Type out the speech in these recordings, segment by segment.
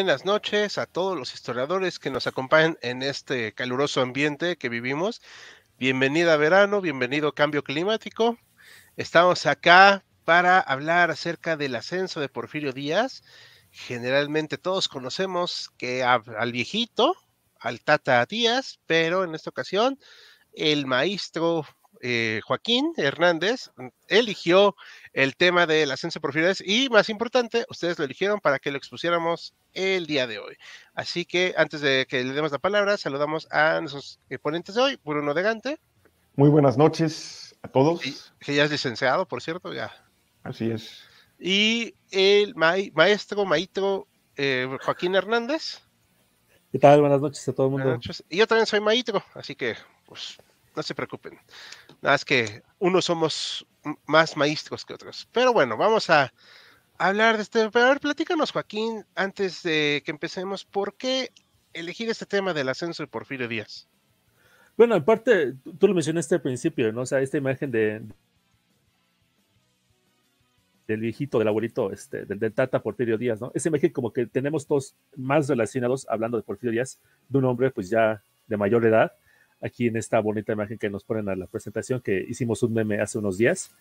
buenas noches a todos los historiadores que nos acompañan en este caluroso ambiente que vivimos. Bienvenida verano, bienvenido cambio climático. Estamos acá para hablar acerca del ascenso de Porfirio Díaz. Generalmente todos conocemos que al viejito, al Tata Díaz, pero en esta ocasión el maestro Joaquín Hernández eligió el tema del ascenso de Porfirio Díaz y, más importante, ustedes lo eligieron para que lo expusiéramos el día de hoy. Así que antes de que le demos la palabra, saludamos a nuestros ponentes de hoy, Bruno de Gante. Muy buenas noches a todos. Que ya es licenciado, por cierto, ya. Así es. Y el maestro Joaquín Hernández. ¿Qué tal? Buenas noches a todo el mundo. Buenas noches. Y yo también soy maestro, así que pues no se preocupen. Nada más que unos somos más maestros que otros. Pero bueno, vamos a hablar de este. Pero a ver, platícanos, Joaquín, antes de que empecemos, ¿por qué elegir este tema del ascenso de Porfirio Díaz? Bueno, en parte, tú lo mencionaste al principio, ¿no? O sea, esta imagen del viejito, del abuelito, del Tata Porfirio Díaz, ¿no? Esa imagen como que tenemos todos más relacionados, hablando de Porfirio Díaz, de un hombre pues ya de mayor edad, aquí en esta bonita imagen que nos ponen a la presentación, que hicimos un meme hace unos días.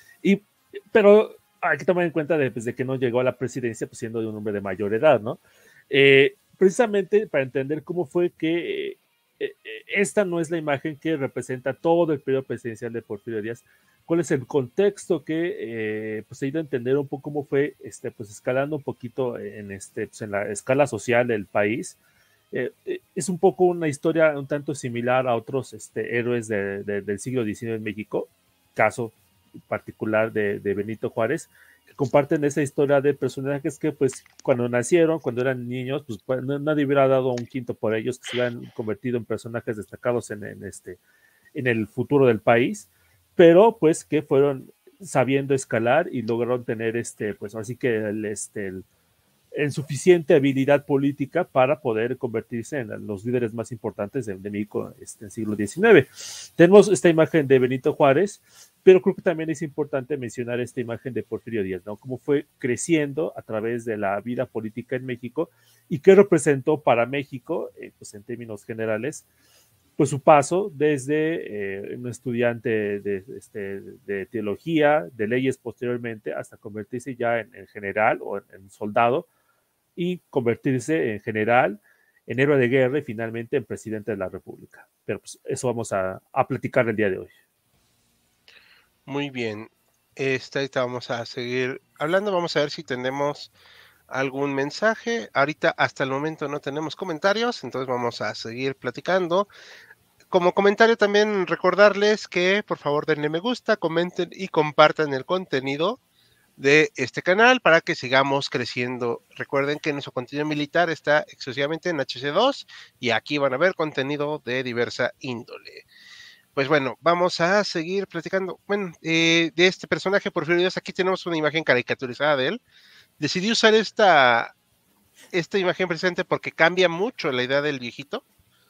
Pero hay que tomar en cuenta de que no llegó a la presidencia pues siendo de un hombre de mayor edad, ¿no? Precisamente para entender cómo fue que esta no es la imagen que representa todo el periodo presidencial de Porfirio Díaz. ¿Cuál es el contexto que pues, ha ido a entender un poco cómo fue pues, escalando un poquito pues, en la escala social del país? Es un poco una historia un tanto similar a otros héroes del siglo XIX en México, caso particular de Benito Juárez, que comparten esa historia de personajes que pues cuando nacieron, cuando eran niños, pues nadie hubiera dado un quinto por ellos, que se hubieran convertido en personajes destacados en el futuro del país, pero pues que fueron sabiendo escalar y lograron tener pues así que en suficiente habilidad política para poder convertirse en los líderes más importantes de México en el siglo XIX. Tenemos esta imagen de Benito Juárez, pero creo que también es importante mencionar esta imagen de Porfirio Díaz, ¿no? Cómo fue creciendo a través de la vida política en México y qué representó para México, pues en términos generales, pues su paso desde un estudiante de teología, de leyes posteriormente, hasta convertirse ya en general o en soldado, y convertirse en general, en héroe de guerra y finalmente en presidente de la República. Pero pues eso vamos a platicar el día de hoy. Muy bien. Ahorita vamos a seguir hablando, vamos a ver si tenemos algún mensaje. Ahorita hasta el momento no tenemos comentarios, entonces vamos a seguir platicando. Como comentario también recordarles que por favor denle me gusta, comenten y compartan el contenido de este canal para que sigamos creciendo. Recuerden que nuestro contenido militar está exclusivamente en HC2 y aquí van a ver contenido de diversa índole. Pues bueno, vamos a seguir platicando. Bueno, de este personaje Porfirio Díaz, aquí tenemos una imagen caricaturizada de él. Decidí usar esta imagen presente porque cambia mucho la idea del viejito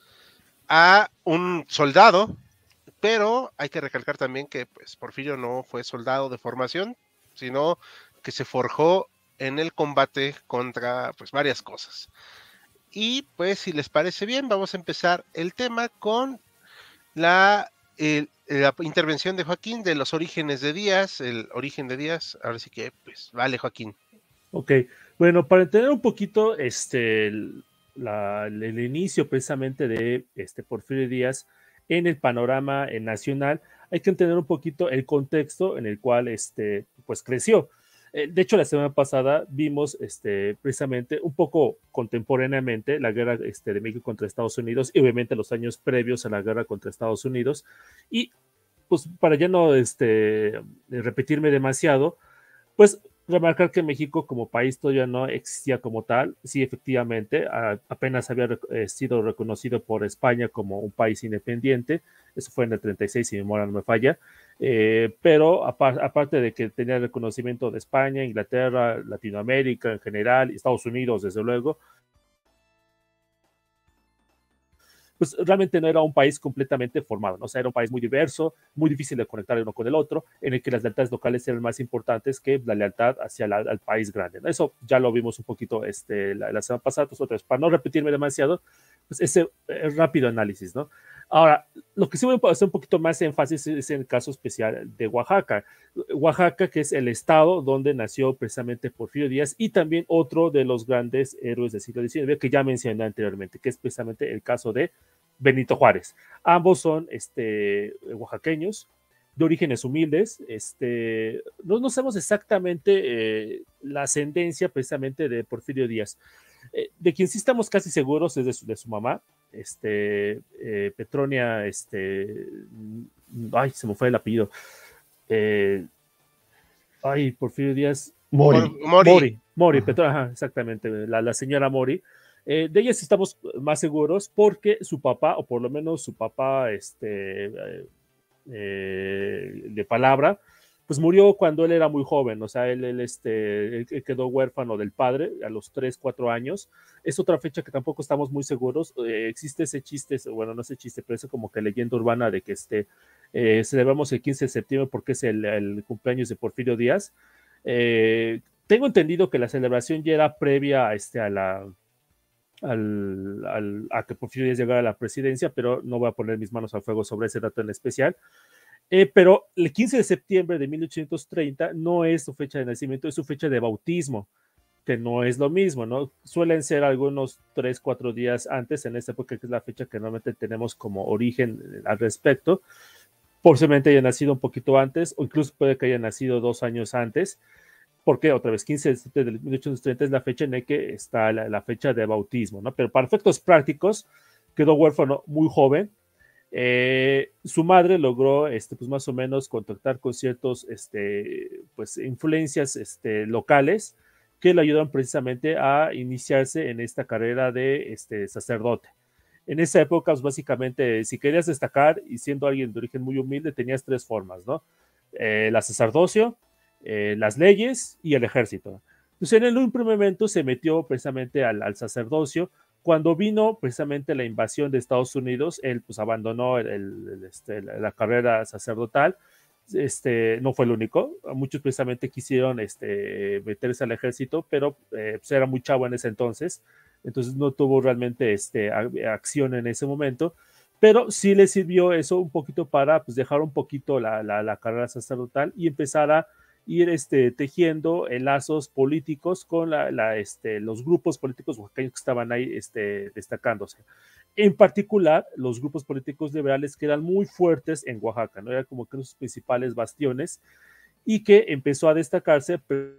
a un soldado, pero hay que recalcar también que pues Porfirio no fue soldado de formación, sino que se forjó en el combate contra pues varias cosas. Y pues si les parece bien, vamos a empezar el tema con la intervención de Joaquín de los orígenes de Díaz, el origen de Díaz. Ahora sí que pues vale, Joaquín. Ok, bueno, para entender un poquito el inicio precisamente de Porfirio Díaz en el panorama nacional, hay que entender un poquito el contexto en el cual pues creció. De hecho, la semana pasada vimos precisamente un poco contemporáneamente la guerra de México contra Estados Unidos y obviamente los años previos a la guerra contra Estados Unidos. Y pues para ya no repetirme demasiado, pues remarcar que México como país todavía no existía como tal. Sí, efectivamente, apenas había sido reconocido por España como un país independiente. Eso fue en el 36, si mi memoria no me falla. Pero aparte de que tenía el reconocimiento de España, Inglaterra, Latinoamérica en general, Estados Unidos, desde luego, pues realmente no era un país completamente formado, ¿no? O sea, era un país muy diverso, muy difícil de conectar uno con el otro, en el que las lealtades locales eran más importantes que la lealtad hacia al país grande, ¿no? Eso ya lo vimos un poquito la semana pasada, pues otra vez, para no repetirme demasiado, pues ese rápido análisis, ¿no? Ahora, lo que sí voy a hacer un poquito más énfasis es en el caso especial de Oaxaca. Oaxaca, que es el estado donde nació precisamente Porfirio Díaz y también otro de los grandes héroes del siglo XIX que ya mencioné anteriormente, que es precisamente el caso de Benito Juárez. Ambos son oaxaqueños, de orígenes humildes. No sabemos exactamente la ascendencia precisamente de Porfirio Díaz. De quien sí estamos casi seguros es de su mamá, Petronia, ay, se me fue el apellido. Porfirio Díaz. Mori, Petronia, ajá, exactamente, la señora Mori. De ella sí estamos más seguros porque su papá, o por lo menos su papá de palabra, pues murió cuando él era muy joven, o sea, él quedó huérfano del padre a los 3, 4 años. Es otra fecha que tampoco estamos muy seguros. Existe ese chiste, bueno, no ese chiste, pero es como que leyenda urbana de que celebramos el 15 de septiembre porque es el cumpleaños de Porfirio Díaz. Tengo entendido que la celebración ya era previa a que Porfirio Díaz llegara a la presidencia, pero no voy a poner mis manos al fuego sobre ese dato en especial. Pero el 15 de septiembre de 1830 no es su fecha de nacimiento, es su fecha de bautismo, que no es lo mismo, ¿no? Suelen ser algunos 3, 4 días antes, en esta época que es la fecha que normalmente tenemos como origen al respecto. Posiblemente haya nacido un poquito antes, o incluso puede que haya nacido 2 años antes, porque otra vez 15 de septiembre de 1830 es la fecha en la que está la fecha de bautismo, ¿no? Pero para efectos prácticos quedó huérfano muy joven. Su madre logró pues más o menos contactar con ciertos pues influencias locales que le ayudaron precisamente a iniciarse en esta carrera de sacerdote. En esa época, pues básicamente, si querías destacar y siendo alguien de origen muy humilde, tenías 3 formas, ¿no? La sacerdocio, las leyes y el ejército. Entonces, en un primer momento se metió precisamente al sacerdocio. Cuando vino precisamente la invasión de Estados Unidos, él pues abandonó la carrera sacerdotal. No fue el único. Muchos precisamente quisieron meterse al ejército, pero pues era muy chavo en ese entonces. Entonces no tuvo realmente acción en ese momento. Pero sí le sirvió eso un poquito para pues, dejar un poquito la carrera sacerdotal y empezar a ir tejiendo lazos políticos con los grupos políticos oaxaqueños que estaban ahí destacándose. En particular, los grupos políticos liberales que eran muy fuertes en Oaxaca, ¿no? Eran como que los principales bastiones y que empezó a destacarse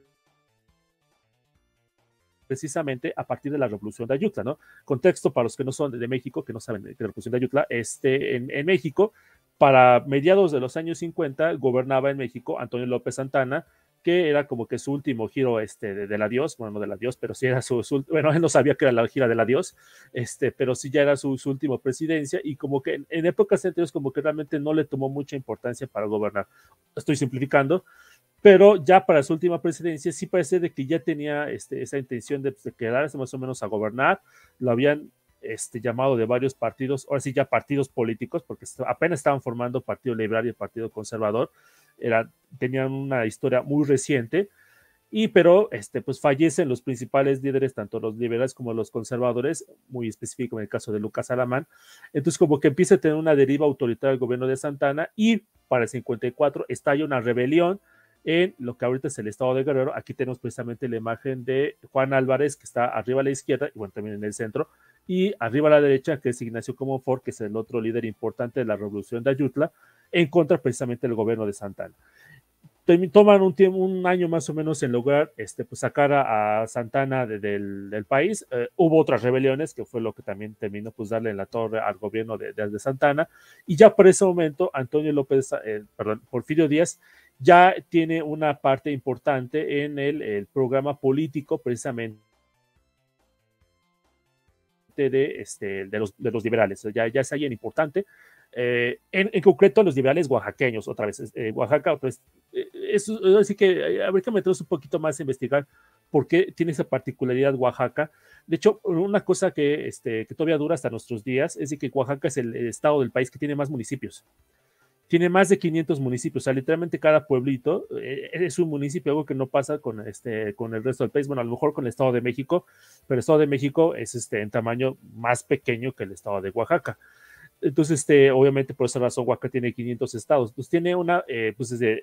precisamente a partir de la Revolución de Ayutla, ¿no? Contexto para los que no son de México, que no saben de la Revolución de Ayutla, en México, para mediados de los años 50, gobernaba en México Antonio López Santana, que era como que su último giro de la Dios, bueno, no de la Dios, pero sí era bueno, él no sabía que era la gira de la Dios, pero sí ya era su última presidencia y como que en épocas anteriores como que realmente no le tomó mucha importancia para gobernar. Estoy simplificando, pero ya para su última presidencia sí parece de que ya tenía esa intención de quedarse más o menos a gobernar. Lo habían llamado de varios partidos, ahora sí ya partidos políticos, porque apenas estaban formando Partido Liberal y el Partido Conservador. Tenían una historia muy reciente, pero pues fallecen los principales líderes, tanto los liberales como los conservadores, muy específico en el caso de Lucas Alamán. Entonces como que empieza a tener una deriva autoritaria el gobierno de Santana y para el 54 estalla una rebelión en lo que ahorita es el estado de Guerrero. Aquí tenemos precisamente la imagen de Juan Álvarez, que está arriba a la izquierda, y bueno, también en el centro, y arriba a la derecha, que es Ignacio Comonfort, que es el otro líder importante de la revolución de Ayutla, en contra precisamente del gobierno de Santana. Toman un año más o menos en lograr pues sacar a Santana del país. Hubo otras rebeliones, que fue lo que también terminó pues darle en la torre al gobierno de Santana, y ya por ese momento Porfirio Díaz ya tiene una parte importante en el programa político precisamente de los liberales. Ya es alguien importante. En concreto los liberales oaxaqueños, otra vez, Oaxaca, otra vez, así que habría que meternos un poquito más a investigar por qué tiene esa particularidad Oaxaca, De hecho, una cosa que todavía dura hasta nuestros días es de que Oaxaca es el estado del país que tiene más municipios. Tiene más de 500 municipios, o sea, literalmente cada pueblito es un municipio, algo que no pasa con el resto del país. Bueno, a lo mejor con el Estado de México, pero el Estado de México es en tamaño más pequeño que el Estado de Oaxaca. Entonces, obviamente, por esa razón, Oaxaca tiene 500 estados. Pues tiene pues desde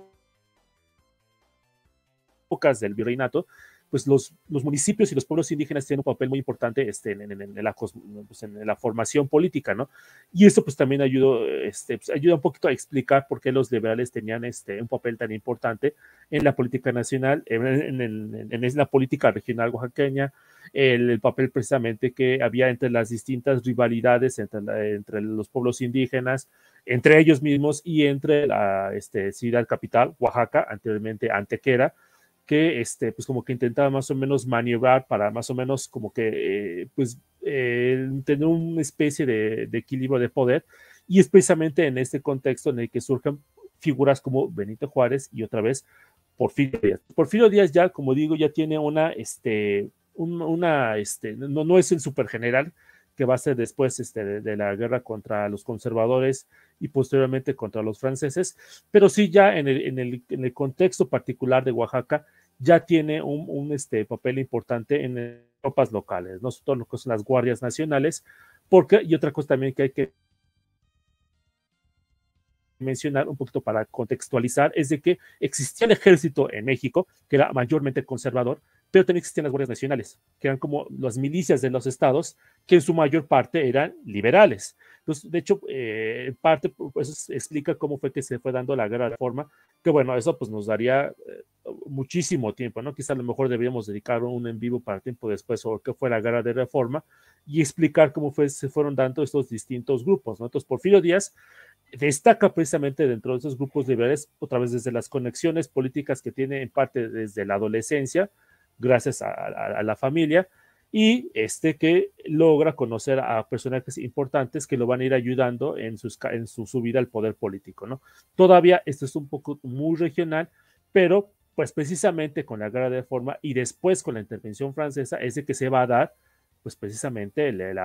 épocas del virreinato, pues los municipios y los pueblos indígenas tienen un papel muy importante en la formación política, ¿no? Y esto pues también ayuda un poquito a explicar por qué los liberales tenían un papel tan importante en la política nacional, en la política regional oaxaqueña, el papel precisamente que había entre las distintas rivalidades entre los pueblos indígenas, entre ellos mismos y entre la ciudad capital, Oaxaca, anteriormente Antequera, que pues como que intentaba más o menos maniobrar para más o menos como que tener una especie de equilibrio de poder, y es precisamente en este contexto en el que surgen figuras como Benito Juárez y otra vez Porfirio Díaz. Porfirio Díaz ya, como digo, ya tiene no es el supergeneral que va a ser después de la guerra contra los conservadores y posteriormente contra los franceses, pero sí ya en el contexto particular de Oaxaca ya tiene un papel importante en tropas locales, no todo lo que son las guardias nacionales, y otra cosa también que hay que mencionar un poquito para contextualizar es de que existía el ejército en México, que era mayormente conservador, pero también existían las guardias nacionales, que eran como las milicias de los estados, que en su mayor parte eran liberales. Entonces, de hecho, en parte, pues, eso explica cómo fue que se fue dando la guerra de reforma, que bueno, eso pues nos daría muchísimo tiempo, ¿no? Quizá a lo mejor deberíamos dedicar un en vivo para tiempo después sobre qué fue la guerra de reforma y explicar cómo se fueron dando estos distintos grupos, ¿no? Entonces, Porfirio Díaz destaca precisamente dentro de esos grupos liberales, otra vez desde las conexiones políticas que tiene en parte desde la adolescencia, gracias a la familia, y que logra conocer a personajes importantes que lo van a ir ayudando en su subida al poder político, ¿no? Todavía esto es un poco muy regional, pero pues precisamente con la guerra de reforma y después con la intervención francesa es de que se va a dar pues precisamente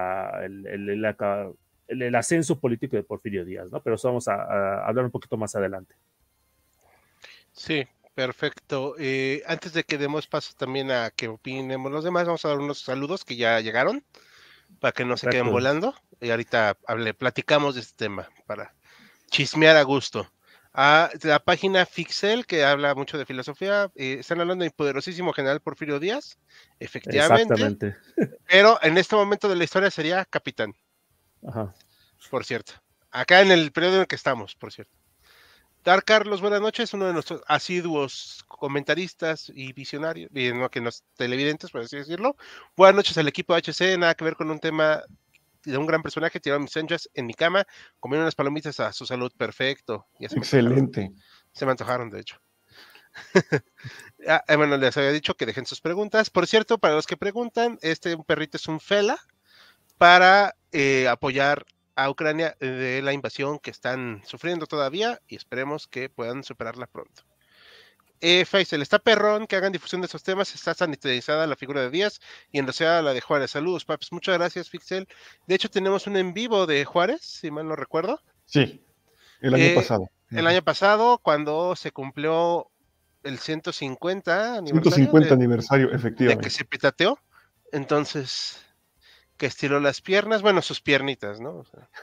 el ascenso político de Porfirio Díaz, ¿no? Pero eso vamos a hablar un poquito más adelante. Sí, perfecto. Antes de que demos paso también a que opinemos los demás, vamos a dar unos saludos que ya llegaron para que no se queden volando. Y ahorita platicamos de este tema para chismear a gusto. A la página Fixel, que habla mucho de filosofía, están hablando del poderosísimo general Porfirio Díaz, efectivamente. Exactamente. Pero en este momento de la historia sería capitán. Ajá. Por cierto. Acá en el periodo en el que estamos, por cierto. Dar Carlos, buenas noches, uno de nuestros asiduos comentaristas y visionarios, no que nos televidentes, por así decirlo. Buenas noches al equipo HC, nada que ver con un tema de un gran personaje, tiraron mis anchas en mi cama, comieron unas palomitas a su salud, perfecto. Ya Excelente. Se me antojaron, de hecho. Bueno, les había dicho que dejen sus preguntas. Por cierto, para los que preguntan, un perrito es un fela para apoyar a Ucrania de la invasión que están sufriendo todavía y esperemos que puedan superarla pronto. Faisal, está perrón que hagan difusión de esos temas, está sanitizada la figura de Díaz y endoseada la de Juárez. Saludos, paps. Muchas gracias, Fixel. De hecho, tenemos un en vivo de Juárez, si mal no recuerdo. Sí, el año pasado. El año pasado, cuando se cumplió el 150 aniversario, efectivamente. De que se petateó. Entonces, que estiró las piernas, bueno, sus piernitas, ¿no? O sea,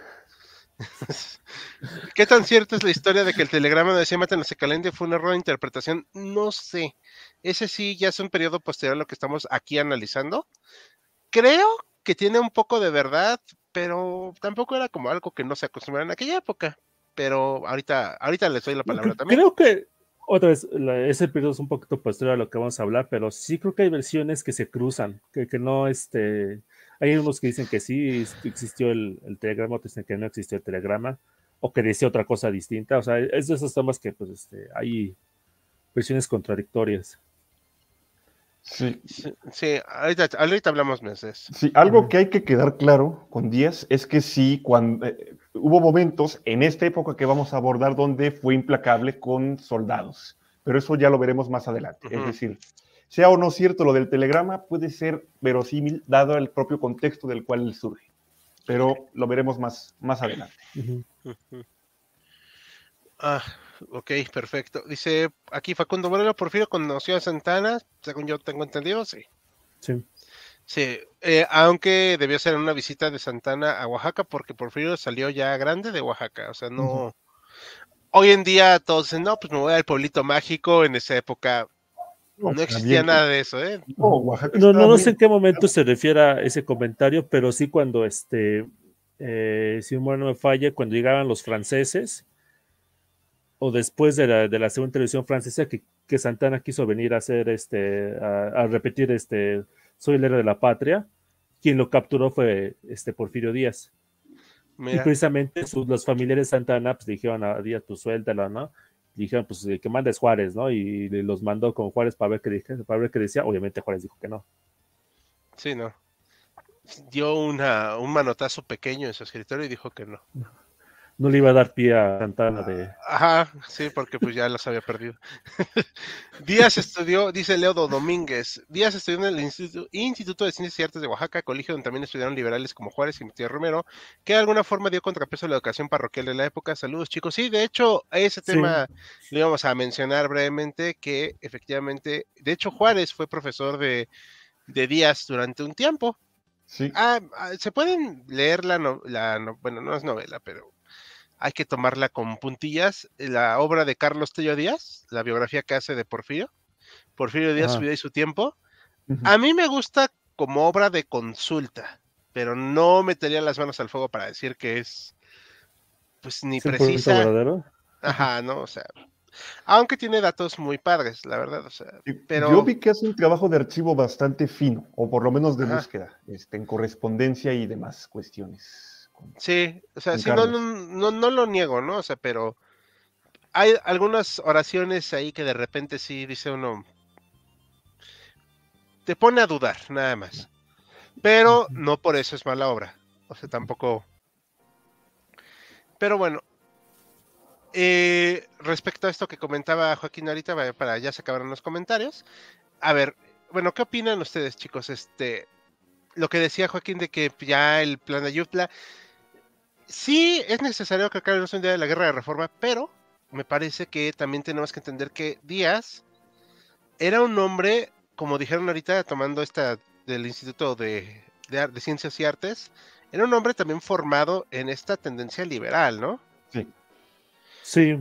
¿qué tan cierta es la historia de que el telegrama de decía Mátenlo se calende fue un error de interpretación? No sé. Ese sí ya es un periodo posterior a lo que estamos aquí analizando. Creo que tiene un poco de verdad, pero tampoco era como algo que no se acostumbraba en aquella época. Pero ahorita les doy la palabra también. Creo que otra vez, ese periodo es un poquito posterior a lo que vamos a hablar, pero sí creo que hay versiones que se cruzan, que no, hay unos que dicen que sí existió el telegrama, otros dicen que no existió el telegrama, o que decía otra cosa distinta, o sea, es de esos temas que, pues, hay versiones contradictorias. Sí, ahorita hablamos meses. Sí, algo que hay que quedar claro con Díaz es que sí, cuando hubo momentos en esta época que vamos a abordar donde fue implacable con soldados, pero eso ya lo veremos más adelante. Es decir, sea o no cierto lo del telegrama, puede ser verosímil dado el propio contexto del cual surge, pero lo veremos más adelante. Ok, perfecto. Dice aquí Facundo Moreno, Porfirio conoció a Santana, según yo tengo entendido, sí. Sí. Sí, aunque debió ser una visita de Santana a Oaxaca, porque Porfirio salió ya grande de Oaxaca, o sea, no... Hoy en día todos dicen, no, pues me voy al pueblito mágico, en esa época no existía nada de eso, ¿eh? No, Oaxaca No sé en qué momento se refiere a ese comentario, pero sí cuando si no me falla, cuando llegaban los franceses, o después de la segunda televisión francesa, que Santana quiso venir a hacer a repetir Soy el héroe de la patria, quien lo capturó fue Porfirio Díaz. Mira. Y precisamente los familiares de Santana pues dijeron a Díaz, pues suéltalo, ¿no? Dijeron, pues que mandes Juárez, ¿no? Y los mandó con Juárez para ver qué decía. Obviamente Juárez dijo que no. Sí, no. Dio un manotazo pequeño en su escritorio y dijo que no. No le iba a dar pie a Santana de... Ajá, sí, porque pues ya los había perdido. Díaz estudió, dice Leodo Domínguez, Díaz estudió en el Instituto de Ciencias y Artes de Oaxaca, colegio donde también estudiaron liberales como Juárez y Matías Romero, que de alguna forma dio contrapeso a la educación parroquial de la época. Saludos, chicos. Sí, de hecho, ese tema lo íbamos a mencionar brevemente, que efectivamente, de hecho, Juárez fue profesor de Díaz durante un tiempo. Sí. Se pueden leer bueno, no es novela, pero hay que tomarla con puntillas. La obra de Carlos Tello Díaz, la biografía que hace de Porfirio Díaz, Su vida y su tiempo. A mí me gusta como obra de consulta, pero no metería las manos al fuego para decir que es, pues, ni precisa. ¿Verdadero? Ajá, no, o sea, aunque tiene datos muy padres, la verdad, o sea, pero... Yo vi que hace un trabajo de archivo bastante fino, o por lo menos de búsqueda, en correspondencia y demás cuestiones. Sí, o sea, sí, no lo niego, ¿no? O sea, pero hay algunas oraciones ahí que de repente sí dice uno, te pone a dudar, nada más. Pero no por eso es mala obra. O sea, tampoco. Pero bueno, respecto a esto que comentaba Joaquín ahorita, para ya se acabaron los comentarios. A ver, bueno, ¿qué opinan ustedes, chicos? Lo que decía Joaquín de que ya el plan de Ayutla, sí es necesario que acabe un día de la guerra de reforma, pero me parece que también tenemos que entender que Díaz era un hombre, como dijeron ahorita, tomando esta del Instituto de Ciencias y Artes, era un hombre también formado en esta tendencia liberal, ¿no? Sí. Sí.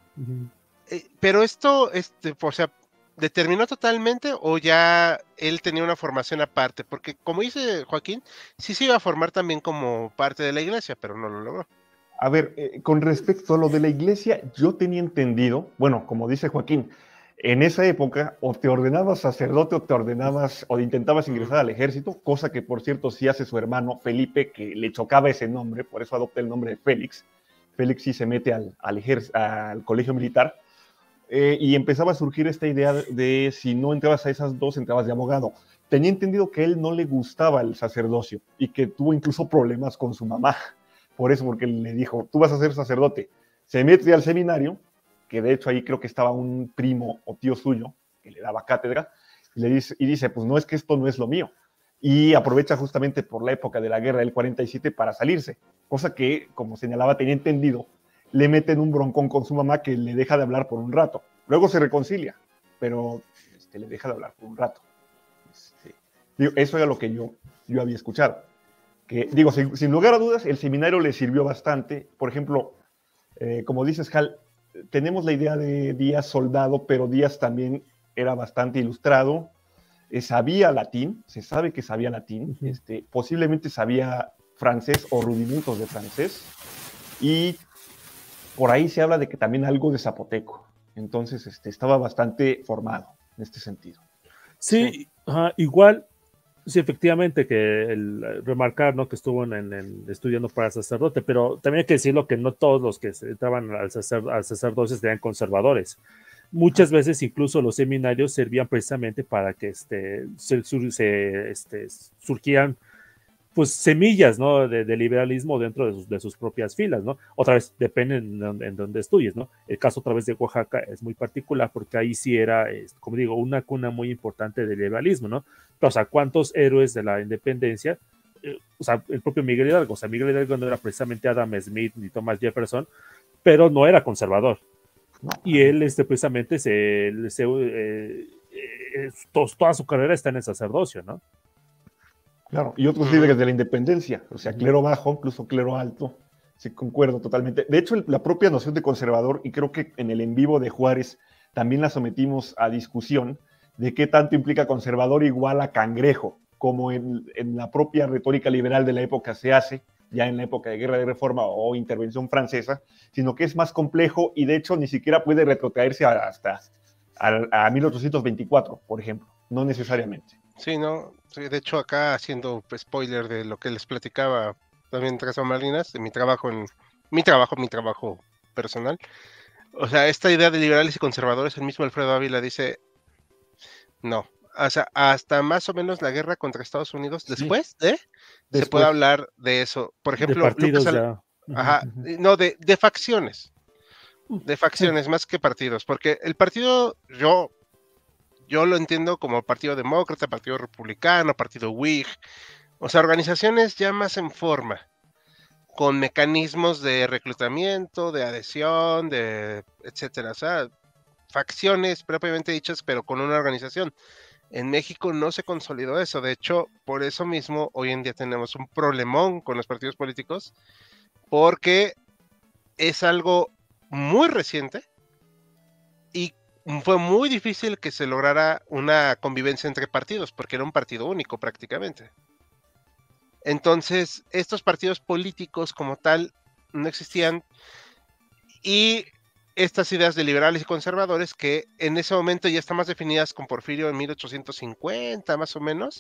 Pero esto, o sea, ¿determinó totalmente o ya él tenía una formación aparte? Porque como dice Joaquín, sí se iba a formar también como parte de la iglesia, pero no lo logró. A ver, con respecto a lo de la iglesia, yo tenía entendido, bueno, como dice Joaquín, en esa época o te ordenabas sacerdote o te ordenabas o intentabas ingresar al ejército, cosa que por cierto sí hace su hermano Felipe, que le chocaba ese nombre, por eso adopta el nombre de Félix. Félix sí se mete al colegio militar y empezaba a surgir esta idea de si no entrabas a esas dos, entrabas de abogado. Tenía entendido que a él no le gustaba el sacerdocio y que tuvo incluso problemas con su mamá. Por eso, porque le dijo, tú vas a ser sacerdote. Se mete al seminario, que de hecho ahí creo que estaba un primo o tío suyo que le daba cátedra, y dice, pues no, es que esto no es lo mío. Y aprovecha justamente por la época de la guerra del 47 para salirse, cosa que, como señalaba, tenía entendido, le meten un broncón con su mamá que le deja de hablar por un rato. Luego se reconcilia, pero le deja de hablar por un rato. Eso era lo que yo había escuchado. Que, digo, sin lugar a dudas, el seminario le sirvió bastante. Por ejemplo, como dices, Hal, tenemos la idea de Díaz soldado, pero Díaz también era bastante ilustrado, sabía latín, se sabe que sabía latín, posiblemente sabía francés o rudimentos de francés, y por ahí se habla de que también algo de zapoteco. Entonces, estaba bastante formado en este sentido. Sí. Igual, sí, efectivamente, que remarcar, ¿no?, que estuvo estudiando para sacerdote, pero también hay que decirlo que no todos los que entraban al sacerdocio eran conservadores. Muchas veces incluso los seminarios servían precisamente para que surgieran pues semillas, ¿no? De liberalismo dentro de sus propias filas, ¿no? Otra vez, depende en donde estudies, ¿no? El caso otra vez de Oaxaca es muy particular porque ahí sí era, como digo, una cuna muy importante del liberalismo, ¿no? Pero, o sea, ¿cuántos héroes de la independencia? O sea, el propio Miguel Hidalgo, o sea, Miguel Hidalgo no era precisamente Adam Smith ni Thomas Jefferson, pero no era conservador. Y él, precisamente, toda su carrera está en el sacerdocio, ¿no? Claro, y otros líderes de la independencia, o sea, clero bajo, incluso clero alto, sí, concuerdo totalmente. De hecho, la propia noción de conservador, y creo que en el en vivo de Juárez también la sometimos a discusión, de qué tanto implica conservador igual a cangrejo, como en la propia retórica liberal de la época se hace, ya en la época de Guerra de Reforma o Intervención Francesa, sino que es más complejo y de hecho ni siquiera puede retrotraerse hasta a 1824, por ejemplo, no necesariamente. Sí, no, sí, de hecho acá haciendo spoiler de lo que les platicaba también tras bambalinas, de mi trabajo mi trabajo personal. O sea, esta idea de liberales y conservadores, el mismo Alfredo Ávila dice, no, o sea, hasta más o menos la guerra contra Estados Unidos, Sí, se puede hablar de eso. Por de ejemplo, partidos ya. Ajá, no, de facciones, más que partidos, porque el partido, yo lo entiendo como Partido Demócrata, Partido Republicano, Partido Whig, o sea, organizaciones ya más en forma, con mecanismos de reclutamiento, de adhesión, de etcétera, o sea, facciones propiamente dichas, pero con una organización. En México no se consolidó eso, de hecho, por eso mismo hoy en día tenemos un problemón con los partidos políticos, porque es algo muy reciente y fue muy difícil que se lograra una convivencia entre partidos, porque era un partido único prácticamente. Entonces, estos partidos políticos como tal no existían y estas ideas de liberales y conservadores que en ese momento ya están más definidas con Porfirio en 1850 más o menos,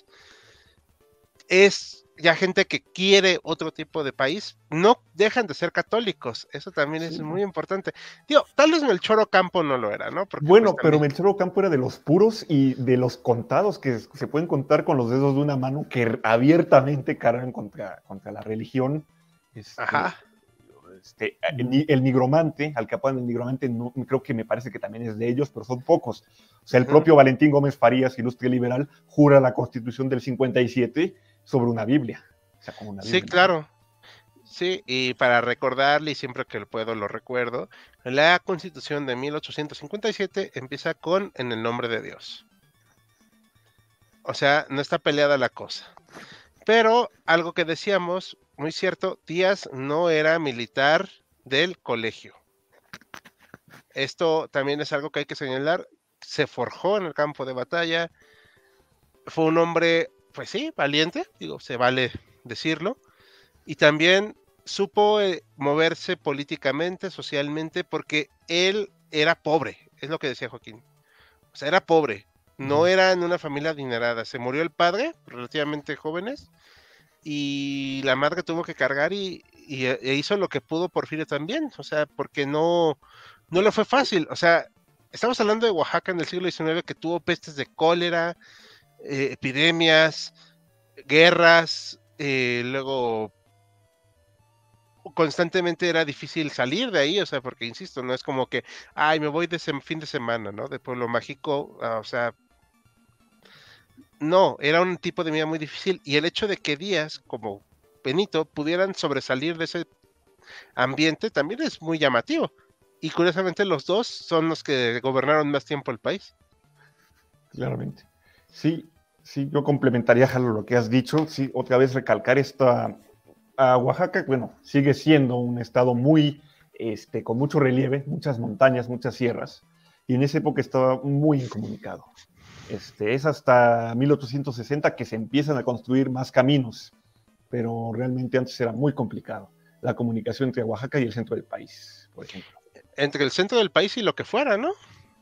es ya gente que quiere otro tipo de país, no dejan de ser católicos, eso también es muy importante. Digo, tal vez Melchor Ocampo no lo era, ¿no? Porque, bueno, pues, pero también... Melchor Ocampo era de los puros y de los contados que se pueden contar con los dedos de una mano que abiertamente cargan contra la religión. Ajá. El nigromante, al capán del nigromante, no, creo que me parece que también es de ellos, pero son pocos. O sea, el propio Valentín Gómez Farías, ilustre liberal, jura la Constitución del 57 sobre una Biblia. O sea, como una Biblia. Sí, claro. Sí, y para recordarle, y siempre que lo puedo lo recuerdo, la Constitución de 1857 empieza con en el nombre de Dios. O sea, no está peleada la cosa. Pero algo que decíamos, muy cierto, Díaz no era militar del colegio. Esto también es algo que hay que señalar. Se forjó en el campo de batalla. Fue un hombre, pues sí, valiente, digo, se vale decirlo. Y también supo moverse políticamente, socialmente, porque él era pobre, es lo que decía Joaquín. O sea, era pobre, no era en una familia adinerada. Se murió el padre, relativamente jóvenes, y la madre tuvo que cargar e hizo lo que pudo Porfirio también, o sea, porque no le fue fácil. O sea, estamos hablando de Oaxaca en el siglo XIX que tuvo pestes de cólera, epidemias, guerras, luego constantemente era difícil salir de ahí, o sea, porque insisto, no es como que, ay, me voy de fin de semana, ¿no? De Pueblo Mágico, o sea, no, era un tipo de vida muy difícil y el hecho de que Díaz, como Benito, pudieran sobresalir de ese ambiente también es muy llamativo. Y curiosamente los dos son los que gobernaron más tiempo el país. Claramente. Sí, sí, yo complementaría, Jalo, lo que has dicho. Sí, otra vez recalcar a Oaxaca, bueno, sigue siendo un estado muy, con mucho relieve, muchas montañas, muchas sierras, y en esa época estaba muy incomunicado. Es hasta 1860 que se empiezan a construir más caminos, pero realmente antes era muy complicado la comunicación entre Oaxaca y el centro del país, por ejemplo. Entre el centro del país y lo que fuera, ¿no?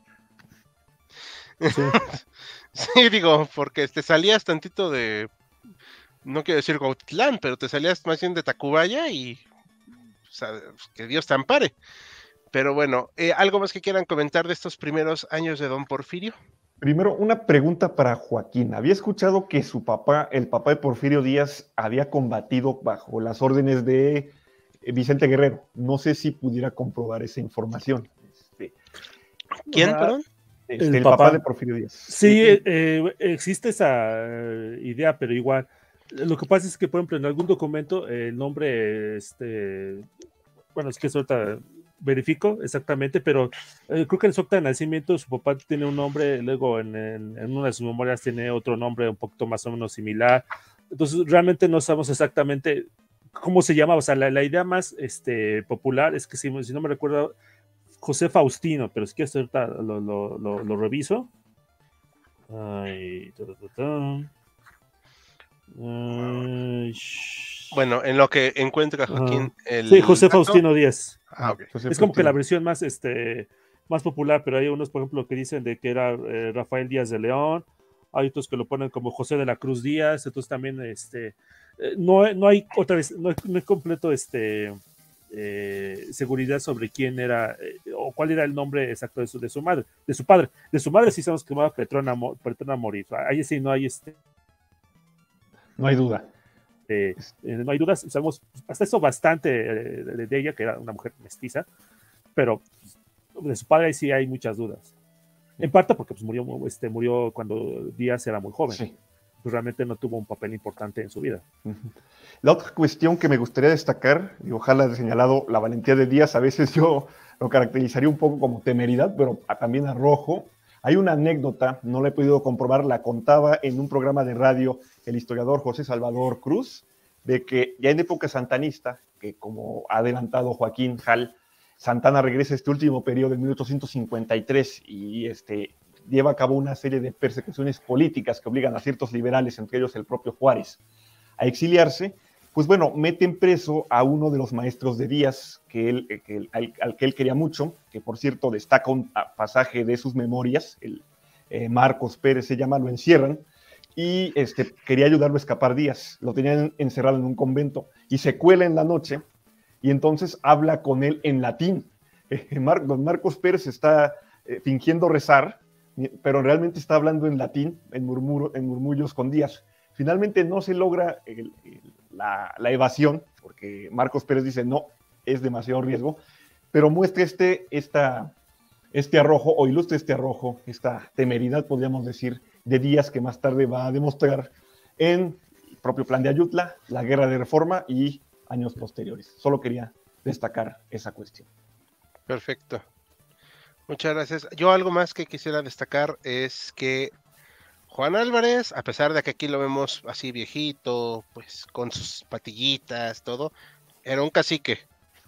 Sí. Sí, digo, porque te salías tantito de, no quiero decir Cuautitlán, pero te salías más bien de Tacubaya y, o sea, que Dios te ampare. Pero bueno, ¿algo más que quieran comentar de estos primeros años de Don Porfirio? Primero, una pregunta para Joaquín. Había escuchado que su papá, el papá de Porfirio Díaz, había combatido bajo las órdenes de Vicente Guerrero. No sé si pudiera comprobar esa información. ¿Quién, Ah, perdón? el El papá papá. de Porfirio Díaz. Sí, existe esa idea, pero igual. Lo que pasa es que, por ejemplo, en algún documento el nombre, bueno, es que eso ahorita verifico exactamente, pero creo que en su acta de nacimiento su papá tiene un nombre, luego en una de sus memorias tiene otro nombre un poquito más o menos similar. Entonces, realmente no sabemos exactamente cómo se llama. O sea, la idea más popular es que, si no me recuerdo, José Faustino, pero es que ahorita lo reviso. Ay, Bueno, en lo que encuentra Joaquín sí, el José dato. Faustino Díaz. Ok. Es como que la versión más popular, pero hay unos, por ejemplo, que dicen de que era Rafael Díaz de León, hay otros que lo ponen como José de la Cruz Díaz, entonces también no hay otra vez, no hay completo seguridad sobre quién era o cuál era el nombre exacto de su madre, de su padre. De su madre sí sabemos que se llamaba Petrona Moritz. Ahí sí no hay No hay duda. no hay dudas, sabemos hasta eso bastante de ella, que era una mujer mestiza, pero de su padre sí hay muchas dudas. En parte porque pues, murió cuando Díaz era muy joven. Sí. Pues realmente no tuvo un papel importante en su vida. La otra cuestión que me gustaría destacar, y ojalá he señalado la valentía de Díaz, a veces yo lo caracterizaría un poco como temeridad, pero también arrojo. Hay una anécdota, no la he podido comprobar, la contaba en un programa de radio el historiador José Salvador Cruz, de que ya en época santanista, que como ha adelantado Joaquín Jal, Santana regresa a este último periodo de 1853 y lleva a cabo una serie de persecuciones políticas que obligan a ciertos liberales, entre ellos el propio Juárez, a exiliarse. Pues bueno, meten preso a uno de los maestros de Díaz, al que él quería mucho, que por cierto destaca un pasaje de sus memorias, Marcos Pérez se llama, lo encierran, y quería ayudarlo a escapar Díaz, lo tenían encerrado en un convento, y se cuela en la noche, y entonces habla con él en latín. Don Marcos Pérez está fingiendo rezar, pero realmente está hablando en latín, en murmullos con Díaz. Finalmente no se logra la evasión, porque Marcos Pérez dice no, es demasiado riesgo, pero muestra este arrojo, o ilustra este arrojo, esta temeridad, podríamos decir, de Díaz, que más tarde va a demostrar en el propio plan de Ayutla, la guerra de reforma y años posteriores. Solo quería destacar esa cuestión. Perfecto. Muchas gracias. Yo algo más que quisiera destacar es que Juan Álvarez, a pesar de que aquí lo vemos así viejito, pues con sus patillitas, todo, era un cacique.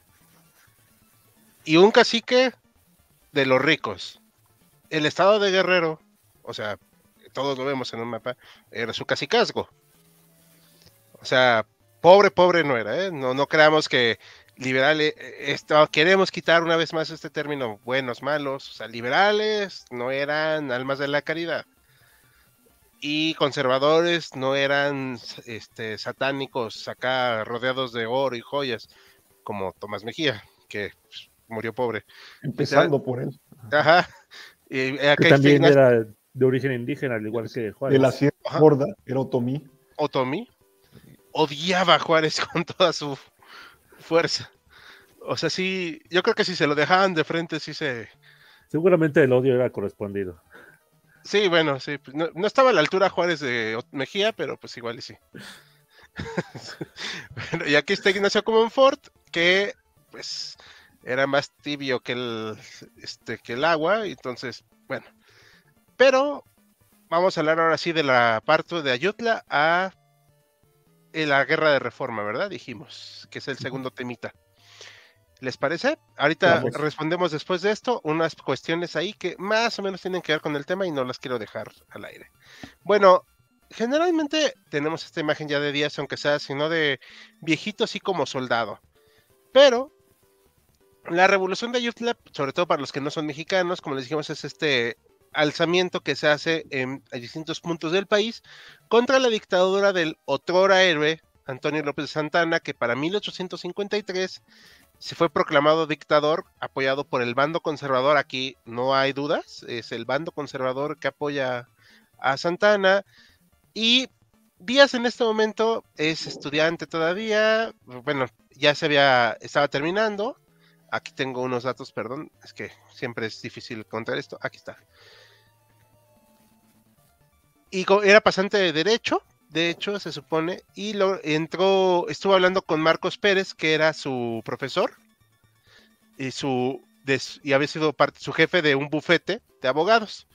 Y un cacique de los ricos. El estado de Guerrero, o sea, todos lo vemos en un mapa, era su cacicazgo. O sea, pobre no era, ¿eh? No creamos que liberales, queremos quitar una vez más este término, buenos, malos, o sea, liberales no eran almas de la caridad. Y conservadores no eran satánicos acá rodeados de oro y joyas, como Tomás Mejía, que pues, murió pobre. Empezando por él. Ajá. Y que también era de origen indígena, al igual que Juárez. De la Sierra Gorda, era Otomí. Otomí odiaba a Juárez con toda su fuerza. O sea, sí, yo creo que si se lo dejaban de frente, sí se... Seguramente el odio era correspondido. Sí, bueno, sí. No estaba a la altura Juárez de Mejía, pero pues igual y sí. Bueno, y aquí está Ignacio Comonfort, que pues era más tibio que el agua, entonces, bueno. Pero vamos a hablar ahora sí de la parte de Ayutla a la guerra de reforma, ¿verdad? Dijimos, que es el segundo temita. ¿Les parece? Ahorita respondemos después de esto unas cuestiones ahí que más o menos tienen que ver con el tema y no las quiero dejar al aire. Bueno, generalmente tenemos esta imagen ya de Díaz, aunque sea sino de viejito así como soldado. Pero la revolución de Ayutla, sobre todo para los que no son mexicanos, como les dijimos, es este alzamiento que se hace en distintos puntos del país contra la dictadura del otrora héroe Antonio López de Santana, que para 1853 se fue proclamado dictador, apoyado por el bando conservador. Aquí no hay dudas, es el bando conservador que apoya a Santa Anna. Y Díaz en este momento es estudiante todavía, bueno, estaba terminando. Aquí tengo unos datos, perdón, es que siempre es difícil encontrar esto. Aquí está. Y era pasante de Derecho, de hecho, se supone, y estuvo hablando con Marcos Pérez, que era su profesor, y había sido su jefe de un bufete de abogados.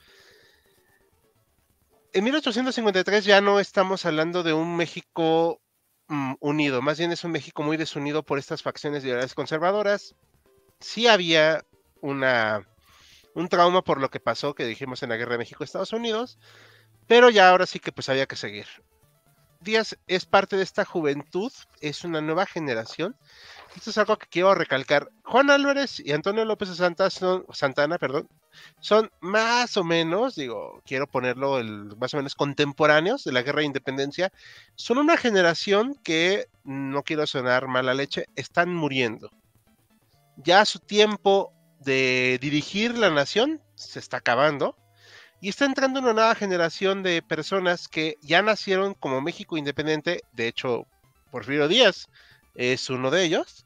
En 1853 ya no estamos hablando de un México unido, más bien es un México muy desunido por estas facciones liberales conservadoras. Sí había un trauma por lo que pasó, que dijimos en la Guerra de México-Estados Unidos, pero ya ahora sí que pues había que seguir. Díaz es parte de esta juventud, es una nueva generación. Esto es algo que quiero recalcar. Juan Álvarez y Antonio López de Santana, son más o menos, quiero ponerlo más o menos contemporáneos de la Guerra de Independencia. Son una generación que, no quiero sonar mala leche, están muriendo. Ya su tiempo de dirigir la nación se está acabando. Y está entrando una nueva generación de personas que ya nacieron como México independiente. De hecho, Porfirio Díaz es uno de ellos,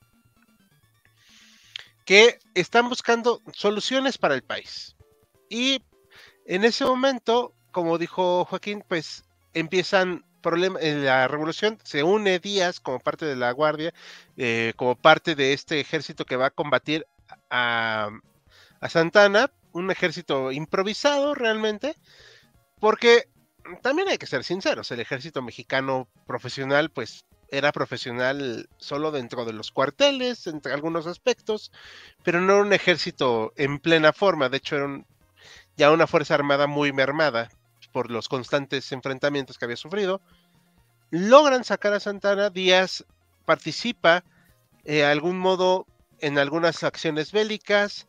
que están buscando soluciones para el país. Y en ese momento, como dijo Joaquín, pues empiezan problemas. En la revolución se une Díaz como parte de la Guardia, como parte de este ejército que va a combatir a Santa Anna, un ejército improvisado realmente, porque también hay que ser sinceros, el ejército mexicano profesional pues era profesional solo dentro de los cuarteles, entre algunos aspectos, pero no era un ejército en plena forma. De hecho era ya una fuerza armada muy mermada por los constantes enfrentamientos que había sufrido. Logran sacar a Santa Anna. Díaz participa de algún modo en algunas acciones bélicas,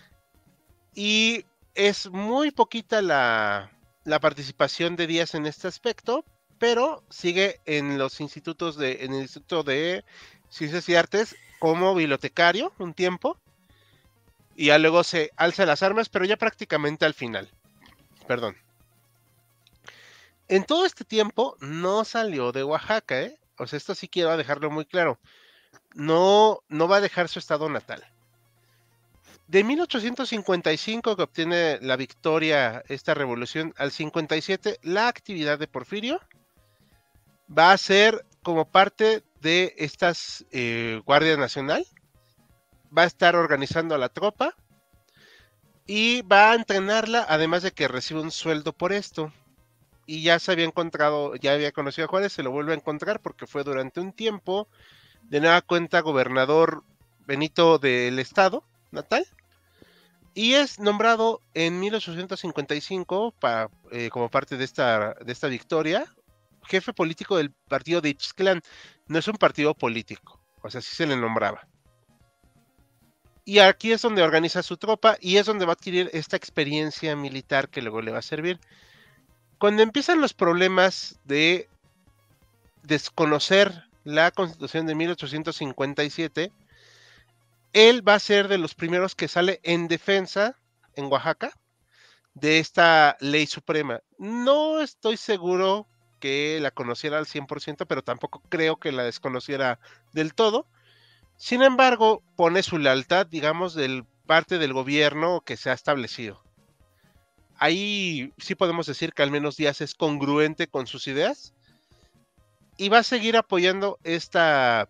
y es muy poquita la participación de Díaz en este aspecto, pero sigue en el Instituto de Ciencias y Artes como bibliotecario un tiempo, y ya luego se alza las armas, pero ya prácticamente al final. Perdón. En todo este tiempo no salió de Oaxaca, ¿eh? O sea, esto sí quiero dejarlo muy claro. No va a dejar su estado natal. De 1855, que obtiene la victoria esta revolución, al 57, la actividad de Porfirio va a ser como parte de estas Guardia Nacional. Va a estar organizando a la tropa y va a entrenarla, además de que recibe un sueldo por esto. Y ya se había encontrado, ya había conocido a Juárez, se lo vuelve a encontrar porque fue durante un tiempo, de nueva cuenta, gobernador Benito del estado natal. Y es nombrado en 1855 como parte de esta victoria, jefe político del partido de Ixtlán. No es un partido político, o sea, sí se le nombraba. Y aquí es donde organiza su tropa y es donde va a adquirir esta experiencia militar que luego le va a servir. Cuando empiezan los problemas de desconocer la Constitución de 1857, él va a ser de los primeros que sale en defensa en Oaxaca de esta ley suprema. No estoy seguro que la conociera al 100%, pero tampoco creo que la desconociera del todo. Sin embargo, pone su lealtad, digamos, del parte del gobierno que se ha establecido. Ahí sí podemos decir que al menos Díaz es congruente con sus ideas y va a seguir apoyando esta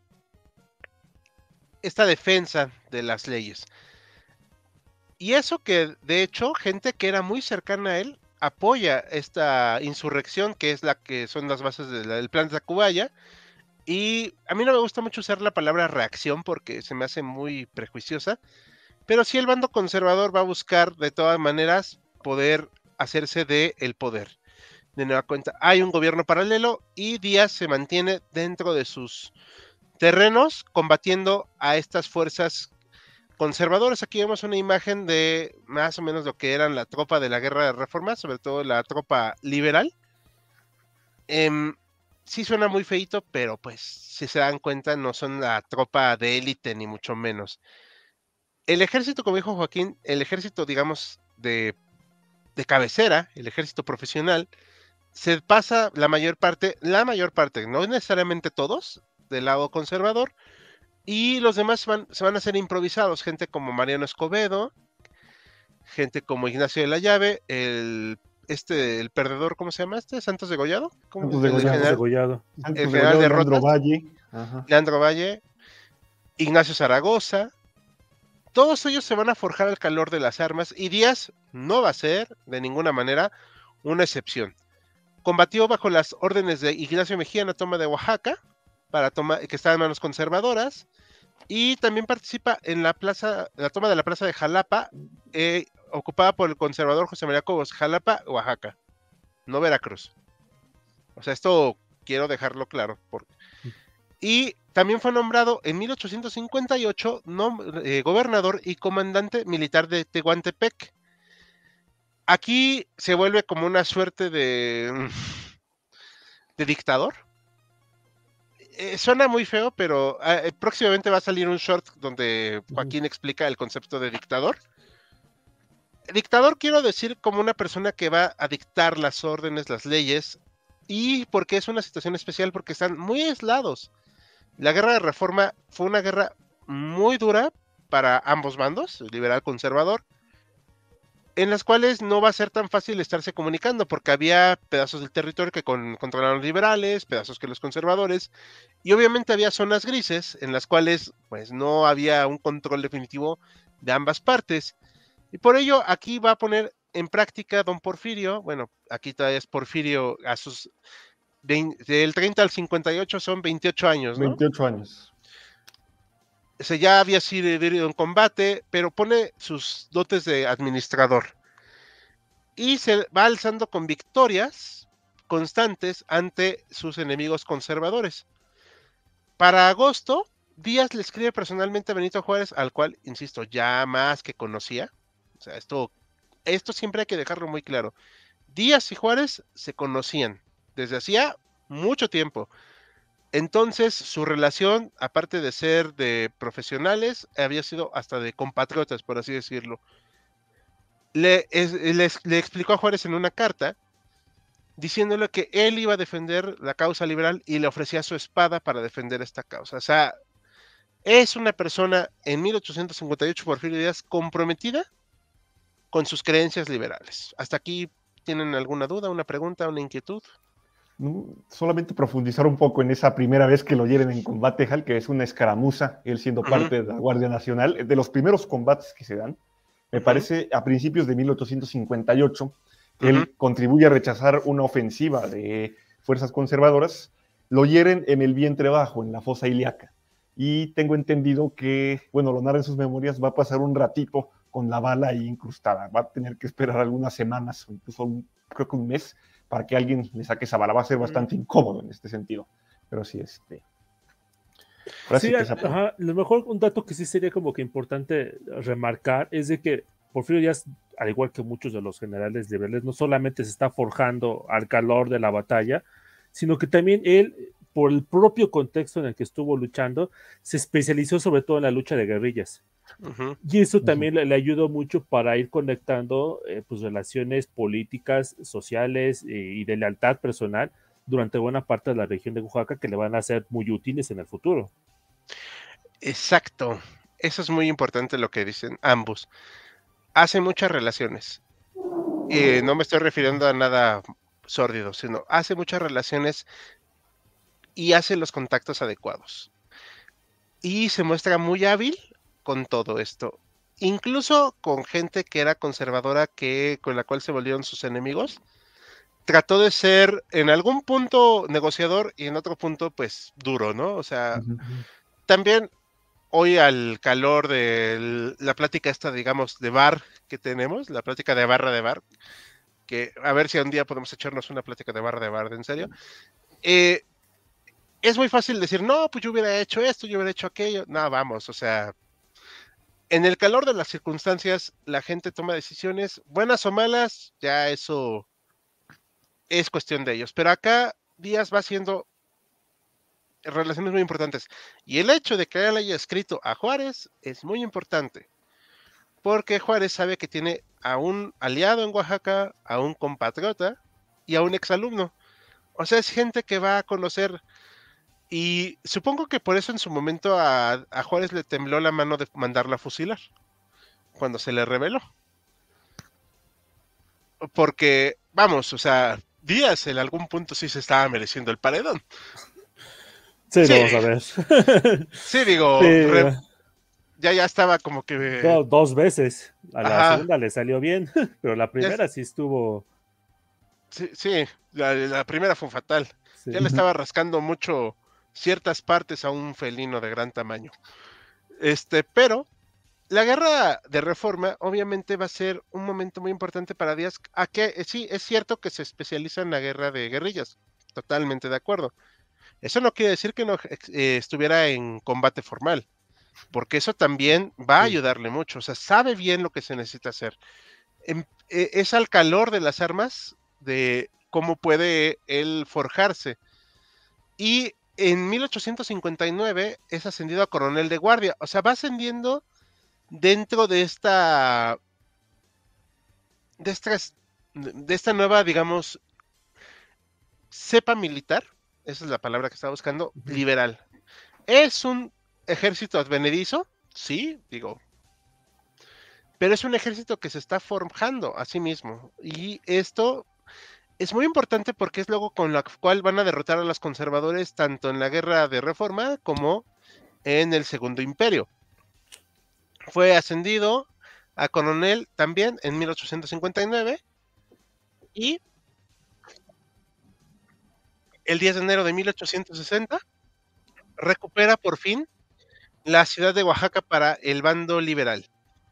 defensa de las leyes. Y eso que, de hecho, gente que era muy cercana a él apoya esta insurrección, que es la que son las bases del plan de Tacubaya. Y a mí no me gusta mucho usar la palabra reacción porque se me hace muy prejuiciosa, pero sí el bando conservador va a buscar de todas maneras poder hacerse de el poder. De nueva cuenta, hay un gobierno paralelo y Díaz se mantiene dentro de sus terrenos combatiendo a estas fuerzas conservadores. Aquí vemos una imagen de más o menos lo que eran la tropa de la Guerra de Reforma, sobre todo la tropa liberal. sí suena muy feito, pero pues si se dan cuenta no son la tropa de élite ni mucho menos. El ejército, como dijo Joaquín, el ejército, digamos, de cabecera, el ejército profesional, se pasa la mayor parte, no necesariamente todos, del lado conservador, y los demás se van a ser improvisados, gente como Mariano Escobedo, gente como Ignacio de la Llave, el perdedor, ¿cómo se llama este? ¿Santos Degollado? Santos El Santos Degollado, Degollado. el general de Leandro Rotas, Valle. Ajá. Leandro Valle, Ignacio Zaragoza. Todos ellos se van a forjar al calor de las armas y Díaz no va a ser, de ninguna manera, una excepción. Combatió bajo las órdenes de Ignacio Mejía en la toma de Oaxaca, que estaba en manos conservadoras, y también participa en la toma de la plaza de Jalapa, ocupada por el conservador José María Cobos, Jalapa, Oaxaca, no Veracruz. O sea, esto quiero dejarlo claro. Y también fue nombrado en 1858 gobernador y comandante militar de Tehuantepec. Aquí se vuelve como una suerte de dictador. Suena muy feo, pero próximamente va a salir un short donde Joaquín explica el concepto de dictador. Dictador quiero decir como una persona que va a dictar las órdenes, las leyes, y porque es una situación especial porque están muy aislados. La guerra de reforma fue una guerra muy dura para ambos bandos, liberal conservador, en las cuales no va a ser tan fácil estarse comunicando, porque había pedazos del territorio que controlaban los liberales, pedazos que los conservadores, y obviamente había zonas grises en las cuales pues no había un control definitivo de ambas partes. Y por ello aquí va a poner en práctica don Porfirio, bueno, aquí todavía es Porfirio a sus del 30 al 58 son 28 años, ¿no? 28 años. Ya había sido herido en combate, pero pone sus dotes de administrador. Y se va alzando con victorias constantes ante sus enemigos conservadores. Para agosto, Díaz le escribe personalmente a Benito Juárez, al cual, insisto, ya más que conocía. O sea, esto siempre hay que dejarlo muy claro. Díaz y Juárez se conocían desde hacía mucho tiempo. Entonces, su relación, aparte de ser de profesionales, había sido hasta de compatriotas, por así decirlo. Le explicó a Juárez en una carta, diciéndole que él iba a defender la causa liberal y le ofrecía su espada para defender esta causa. O sea, es una persona en 1858, Porfirio Díaz, comprometida con sus creencias liberales. ¿Hasta aquí tienen alguna duda, una pregunta, una inquietud? Solamente profundizar un poco en esa primera vez que lo hieren en combate, Hal, que es una escaramuza, él siendo parte de la Guardia Nacional, de los primeros combates que se dan, me parece a principios de 1858, él contribuye a rechazar una ofensiva de fuerzas conservadoras, lo hieren en el vientre bajo, en la fosa ilíaca, y tengo entendido que, bueno, lo narra en sus memorias, va a pasar un ratito con la bala ahí incrustada, va a tener que esperar algunas semanas, o incluso creo que un mes, para que alguien le saque esa bala. Va a ser bastante incómodo en este sentido. Pero sí, sí, lo mejor un dato que sí sería como que importante remarcar es de que Porfirio Díaz, al igual que muchos de los generales liberales, no solamente se está forjando al calor de la batalla, sino que también él, por el propio contexto en el que estuvo luchando, se especializó sobre todo en la lucha de guerrillas. Y eso también le ayudó mucho para ir conectando pues relaciones políticas, sociales y de lealtad personal durante buena parte de la región de Oaxaca que le van a ser muy útiles en el futuro. Exacto. Eso es muy importante lo que dicen ambos. Hace muchas relaciones. No me estoy refiriendo a nada sórdido, sino hace muchas relaciones y hace los contactos adecuados. Y se muestra muy hábil con todo esto. Incluso con gente que era conservadora, con la cual se volvieron sus enemigos. Trató de ser en algún punto negociador y en otro punto, pues, duro, ¿no? O sea, también hoy al calor de la plática esta, digamos, de bar que tenemos, la plática de barra de bar, que a ver si un día podemos echarnos una plática de bar, en serio. Es muy fácil decir, no, pues yo hubiera hecho esto, yo hubiera hecho aquello. No, vamos, o sea, en el calor de las circunstancias, la gente toma decisiones, buenas o malas, ya eso es cuestión de ellos. Pero acá Díaz va haciendo relaciones muy importantes. Y el hecho de que él haya escrito a Juárez es muy importante, porque Juárez sabe que tiene a un aliado en Oaxaca, a un compatriota y a un exalumno. O sea, es gente que va a conocer, y supongo que por eso en su momento a Juárez le tembló la mano de mandarla a fusilar, cuando se le reveló. Porque, vamos, o sea, Díaz en algún punto sí se estaba mereciendo el paredón. Sí, Sí, vamos a ver. sí, digo, Sí, ya estaba como que... dos veces. A la Ajá, segunda le salió bien, pero la ya, primera sí estuvo. sí, la primera fue fatal. Ya Sí. le Ujú. estaba rascando mucho ciertas partes a un felino de gran tamaño. Pero la guerra de reforma obviamente va a ser un momento muy importante para Díaz. A que sí, es cierto que se especializa en la guerra de guerrillas. Totalmente de acuerdo. Eso no quiere decir que no estuviera en combate formal, porque eso también va a Sí. ayudarle mucho. O sea, sabe bien lo que se necesita hacer. Es al calor de las armas de cómo puede él forjarse. Y en 1859 es ascendido a coronel de guardia. O sea, va ascendiendo dentro de estas, de esta nueva, digamos, cepa militar. Esa es la palabra que estaba buscando, Ujú. liberal. Es un ejército advenedizo, sí, digo, pero es un ejército que se está forjando a sí mismo. Y esto es muy importante porque es luego con la cual van a derrotar a los conservadores tanto en la guerra de reforma como en el Segundo Imperio. Fue ascendido a coronel también en 1859 y el 10 de enero de 1860 recupera por fin la ciudad de Oaxaca para el bando liberal.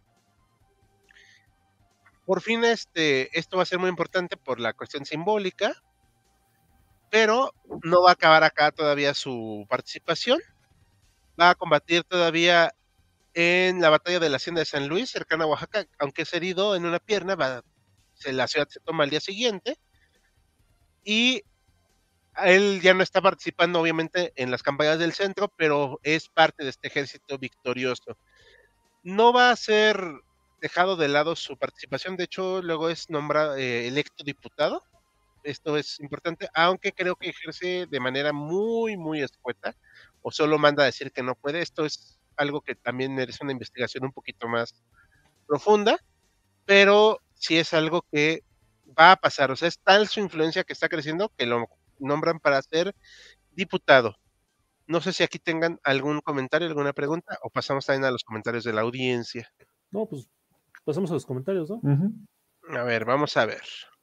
Por fin esto va a ser muy importante por la cuestión simbólica, pero no va a acabar acá todavía su participación. Va a combatir todavía en la batalla de la Hacienda de San Luis, cercana a Oaxaca, aunque es herido en una pierna, la ciudad se toma al día siguiente y él ya no está participando obviamente en las campañas del centro, pero es parte de este ejército victorioso. No va a ser dejado de lado su participación, de hecho luego es nombrado electo diputado. Esto es importante, aunque creo que ejerce de manera muy, muy escueta, o solo manda a decir que no puede. Esto es algo que también merece una investigación un poquito más profunda, pero sí es algo que va a pasar. O sea, es tal su influencia que está creciendo que lo nombran para ser diputado. No sé si aquí tengan algún comentario, alguna pregunta, o pasamos también a los comentarios de la audiencia. No, pues pasamos a los comentarios, ¿no? Ujú. A ver, vamos a ver.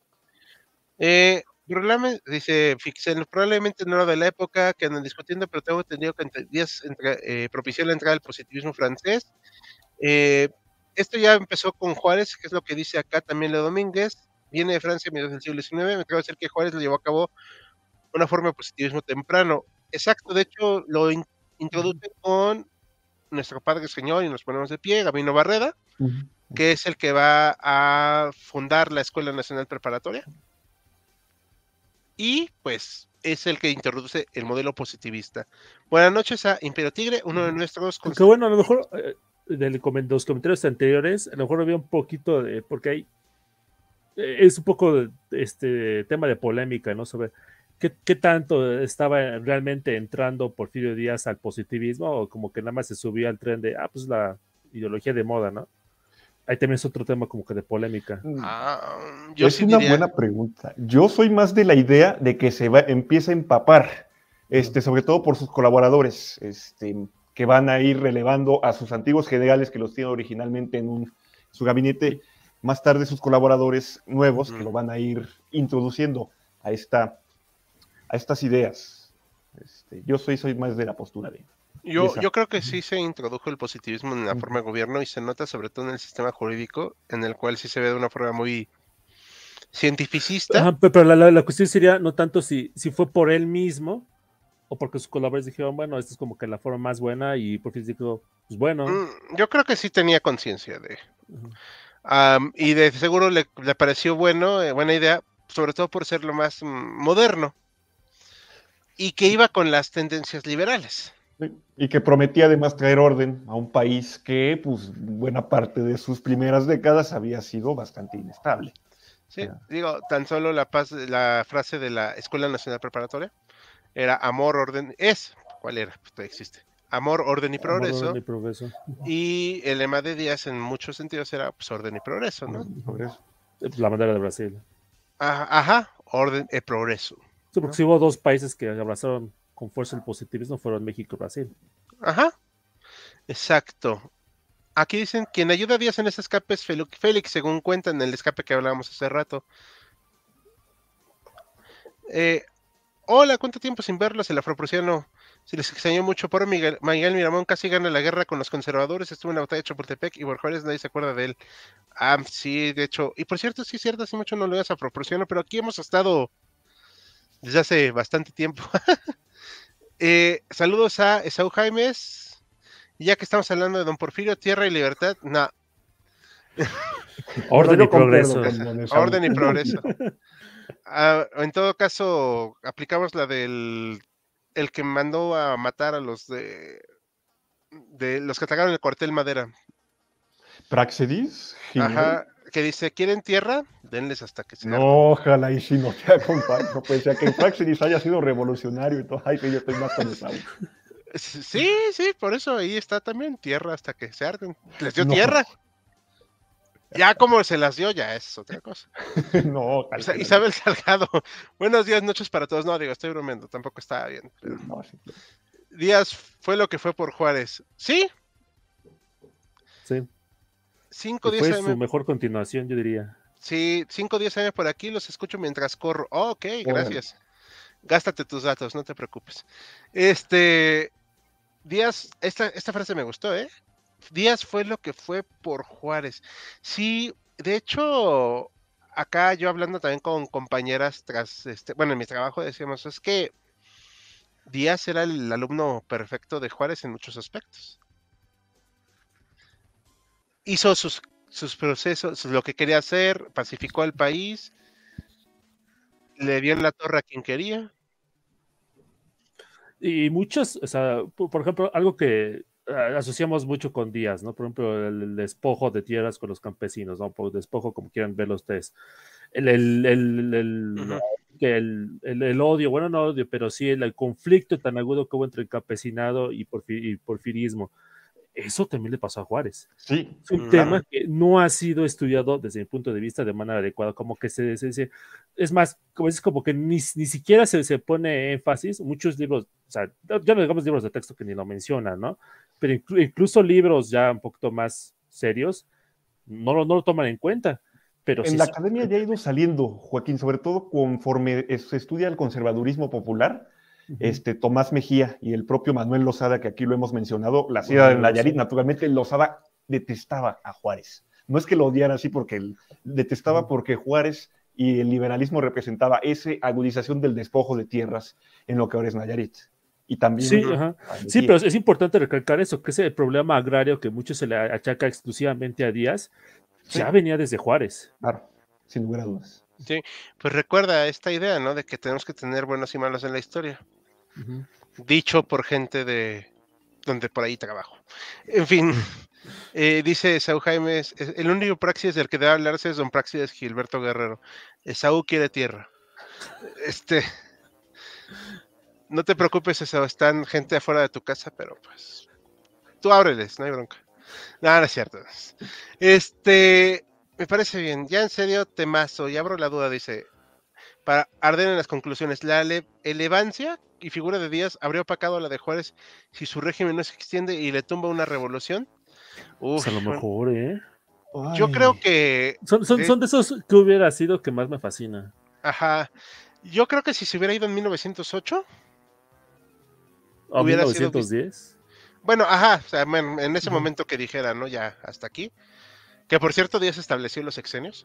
Dice Fixel, probablemente no era de la época que andan discutiendo, pero tengo entendido que Díaz propició la entrada del positivismo francés. Eh, Esto ya empezó con Juárez, que es lo que dice acá también Leo Domínguez. Viene de Francia a mediados del siglo XIX. Me atrevo a decir que Juárez lo llevó a cabo una forma de positivismo temprano. Exacto, de hecho lo Ujú. introduce con nuestro Padre Señor y nos ponemos de pie, Gabino Barreda, Ujú. que es el que va a fundar la Escuela Nacional Preparatoria. Y pues es el que introduce el modelo positivista. Buenas noches a Imperio Tigre, uno de nuestros Que bueno, a lo mejor los comentarios anteriores, a lo mejor había un poquito de, porque hay, es un poco de, tema de polémica, ¿no? Sobre qué tanto estaba realmente entrando Porfirio Díaz al positivismo o como que nada más se subía al tren de, pues la ideología de moda, ¿no? Ahí también es otro tema como que de polémica. yo Es sí una diría, buena pregunta. Yo soy más de la idea de que empieza a empapar, sobre todo por sus colaboradores, que van a ir relevando a sus antiguos generales que los tienen originalmente en su gabinete, más tarde sus colaboradores nuevos que lo van a ir introduciendo a, a estas ideas. Yo soy más de la postura de esa. yo creo que sí se introdujo el positivismo en la forma de gobierno y se nota sobre todo en el sistema jurídico, en el cual sí se ve de una forma muy cientificista. Ajá, pero la cuestión sería no tanto si fue por él mismo o porque sus colaboradores dijeron, bueno, esta es como que la forma más buena y Porfirio dijo, pues bueno. Yo creo que sí tenía conciencia de... Ujú. y de seguro le pareció buena idea, sobre todo por ser lo más moderno. y que iba con las tendencias liberales. Sí, y que prometía además traer orden a un país que, pues, buena parte de sus primeras décadas había sido bastante inestable. Sí, digo, tan solo la frase de la Escuela Nacional Preparatoria era amor, orden, ¿cuál era? Pues todavía existe. Amor, orden y Amor, orden progreso. y progreso. Y el lema de Díaz en muchos sentidos era pues orden y progreso, ¿no? Por eso. La bandera de Brasil. Ajá, orden y progreso. Sí, porque sí hubo dos países que abrazaron con fuerza el positivismo, fueron México y Brasil. Ajá, exacto. Aquí dicen, quien ayuda a Díaz en ese escape es Félix, según cuentan en el escape que hablábamos hace rato. Hola, ¿cuánto tiempo sin verlos? El afroprusiano. Si les extrañó mucho, por Miguel Miramón casi gana la guerra con los conservadores, estuvo en la batalla de Chapultepec y por Juárez nadie se acuerda de él. Ah, sí, de hecho, y por cierto, sí es cierto, hace mucho no lo veas afroprusiano, pero aquí hemos estado desde hace bastante tiempo. Saludos a Esaú Jaimes. Y ya que estamos hablando de Don Porfirio, Tierra y Libertad, no. Orden y concuerdo progreso. con don Esaú. Orden y progreso. En todo caso, aplicamos la del el que mandó a matar a los de los que atacaron el cuartel Madera. Praxedis, Ajá, que dice, ¿quieren tierra? Denles hasta que se harten. No, ojalá y si no te acompaño. No puede ser que Praxedis haya sido revolucionario y todo. Ay, que yo estoy más con Esaú. Sí, sí, por eso ahí está también, tierra hasta que se arden. ¿Les dio No. tierra? Ya como se las dio, ya es otra cosa. No, Isabel Salgado, buenos días, noches para todos. No, digo, estoy bromeando, tampoco estaba bien. Pero... No, sí, claro. Díaz fue lo que fue por Juárez. ¿Sí? Sí. 5, Y fue 10 su AM. mejor continuación, yo diría. Sí, 5, 10 AM por aquí, los escucho mientras corro. Oh, ok, gracias. Gástate tus datos, no te preocupes. Díaz, esta frase me gustó, ¿eh? Díaz fue lo que fue por Juárez. Sí, de hecho, acá yo hablando también con compañeras bueno, en mi trabajo decíamos, es que Díaz era el alumno perfecto de Juárez en muchos aspectos. Hizo sus procesos, lo que quería hacer, pacificó al país, le dio en la torre a quien quería. Y muchos, o sea, por ejemplo, algo que asociamos mucho con Díaz, ¿no? Por ejemplo, el despojo de tierras con los campesinos, ¿no? Por despojo, como quieran verlo ustedes. Ujú. El odio, bueno, no odio, pero sí el conflicto tan agudo que hubo entre el campesinado y porfirismo. Eso también le pasó a Juárez. Sí, Es un Claro. tema que no ha sido estudiado desde mi punto de vista de manera adecuada, como que es más, como que ni siquiera se pone énfasis, muchos libros, o sea, ya no digamos libros de texto que ni lo mencionan, ¿no? Pero incluso libros ya un poquito más serios, no lo toman en cuenta. Pero en sí, la academia ya ha ido saliendo, Joaquín, sobre todo conforme se estudia el conservadurismo popular. Tomás Mejía y el propio Manuel Lozada, que aquí lo hemos mencionado, la ciudad de Nayarit, naturalmente Lozada detestaba a Juárez. No es que lo odiara así porque él detestaba porque Juárez y el liberalismo representaba esa agudización del despojo de tierras en lo que ahora es Nayarit. Y también sí, sí, pero es importante recalcar eso, que ese problema agrario que mucho se le achaca exclusivamente a Díaz, ya venía desde Juárez. Claro, sin lugar a dudas. Sí, pues recuerda esta idea, ¿no? De que tenemos que tener buenos y malos en la historia. Dicho por gente de donde por ahí trabajo. En fin, dice Esaú Jaimes, el único Praxis del que debe hablarse es don Praxis Gilberto Guerrero. Esaú quiere tierra. No te preocupes, Esaú, están gente afuera de tu casa, pero pues tú ábreles, no hay bronca. No, no es cierto. Me parece bien. Ya en serio, temazo, y abro la duda, dice, para arder en las conclusiones, la elevancia y figura de Díaz habría opacado a la de Juárez si su régimen no se extiende y le tumba una revolución. Pues a lo mejor, ¿eh? Yo creo que... Son de esos que hubiera sido que más me fascina. Ajá. Yo creo que si se hubiera ido en 1908... ¿O hubiera 1910? sido... Bueno, ajá, o sea, en ese momento que dijera, ¿no? Ya, hasta aquí. Que por cierto, Díaz estableció los sexenios.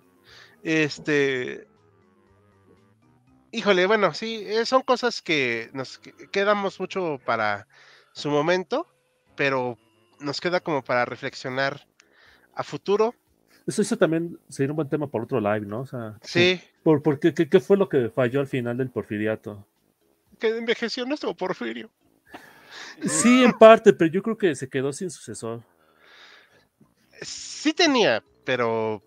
Híjole, bueno, sí, son cosas que nos quedamos mucho para su momento, pero nos queda como para reflexionar a futuro. Eso también sería un buen tema por otro live, ¿no? O sea, Sí. ¿Qué fue lo que falló al final del porfiriato? que envejeció nuestro Porfirio. Sí, en parte, pero yo creo que se quedó sin sucesor. Sí tenía, pero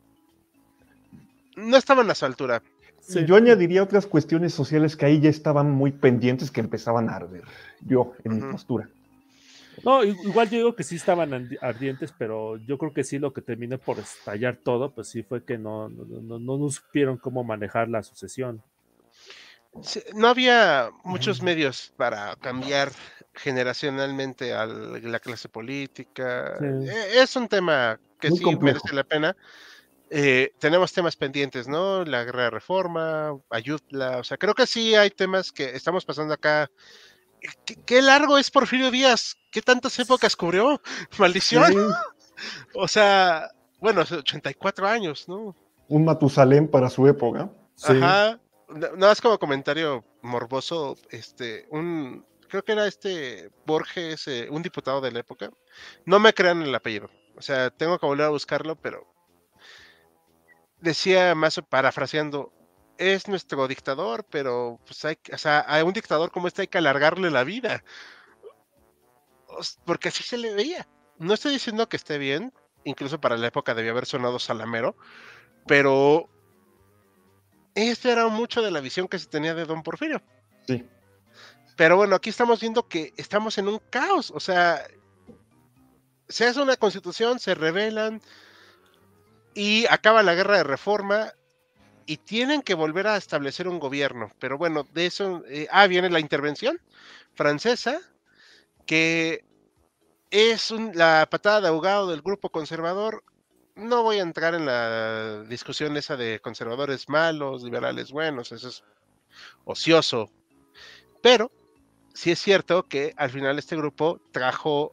no estaban a su altura. Sí. Yo añadiría otras cuestiones sociales que ahí ya estaban muy pendientes, que empezaban a arder, yo, en mi postura. No, igual yo digo que sí estaban ardientes, pero yo creo que sí lo que terminó por estallar todo, pues sí fue que no supieron cómo manejar la sucesión. Sí, no había muchos medios para cambiar generacionalmente a la clase política. Sí. Es un tema que Muy sí complejo. merece la pena. Tenemos temas pendientes, ¿no? La guerra de reforma, Ayutla, o sea, creo que sí hay temas que estamos pasando acá. ¿Qué largo es Porfirio Díaz? ¿Qué tantas épocas cubrió? Maldición. Sí, O sea, bueno, 84 años, ¿no? un Matusalén para su época. Sí. Ajá. Nada más como comentario morboso, creo que era Borges, un diputado de la época. No me crean el apellido. O sea, tengo que volver a buscarlo, pero decía más parafraseando, es nuestro dictador, pero pues o sea, a un dictador como este hay que alargarle la vida. Porque así se le veía. No estoy diciendo que esté bien, incluso para la época debía haber sonado salamero, pero esto era mucho de la visión que se tenía de Don Porfirio. Sí. Pero bueno, aquí estamos viendo que estamos en un caos, o sea, se hace una constitución, se rebelan y acaba la guerra de reforma y tienen que volver a establecer un gobierno. Pero bueno, de eso, viene la intervención francesa, que es la patada de ahogado del grupo conservador. No voy a entrar en la discusión esa de conservadores malos, liberales buenos, eso es ocioso. Pero sí es cierto que al final este grupo trajo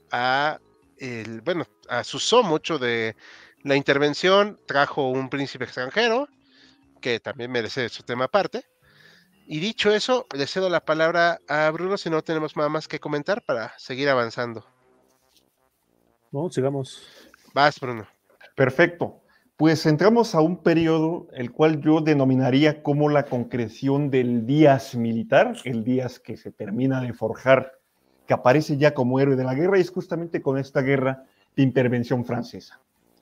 asusó mucho de la intervención, trajo un príncipe extranjero, que también merece su tema aparte. Y dicho eso, le cedo la palabra a Bruno si no tenemos nada más que comentar para seguir avanzando. No, sigamos. Vas, Bruno. Perfecto. Pues entramos a un periodo el cual yo denominaría como la concreción del Díaz militar, el Díaz que se termina de forjar, que aparece ya como héroe de la guerra, y es justamente con esta guerra de intervención francesa.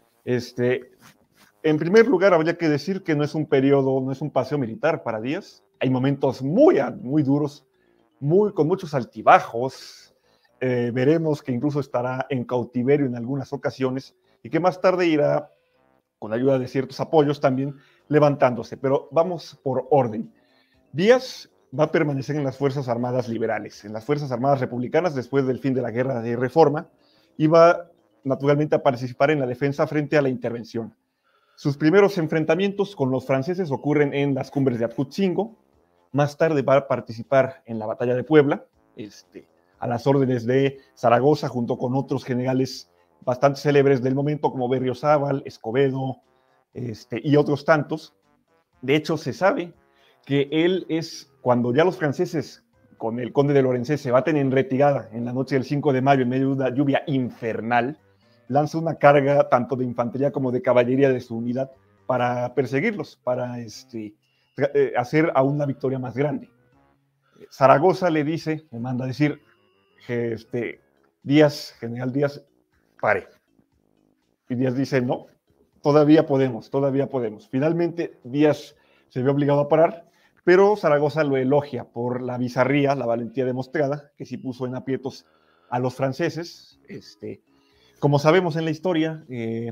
En primer lugar, habría que decir que no es un periodo, no es un paseo militar para Díaz. Hay momentos muy duros, con muchos altibajos. Veremos que incluso estará en cautiverio en algunas ocasiones y que más tarde irá, con ayuda de ciertos apoyos también, levantándose. Pero vamos por orden. Díaz va a permanecer en las Fuerzas Armadas Liberales, en las Fuerzas Armadas Republicanas después del fin de la Guerra de Reforma, y va naturalmente a participar en la defensa frente a la intervención. Sus primeros enfrentamientos con los franceses ocurren en las cumbres de Azcapotzalco. Más tarde va a participar en la batalla de Puebla, a las órdenes de Zaragoza, junto con otros generales bastante célebres del momento, como Berriozábal, Escobedo, y otros tantos. De hecho, se sabe que él es, cuando ya los franceses, con el conde de Lorenzé, se baten en retirada en la noche del 5 de mayo, en medio de una lluvia infernal, lanza una carga tanto de infantería como de caballería de su unidad para perseguirlos, para hacer aún una victoria más grande. Zaragoza le manda a decir que general Díaz, pare. Y Díaz dice, no, todavía podemos. Finalmente Díaz se ve obligado a parar, pero Zaragoza lo elogia por la bizarría, la valentía demostrada, que sí puso en aprietos a los franceses. Como sabemos en la historia,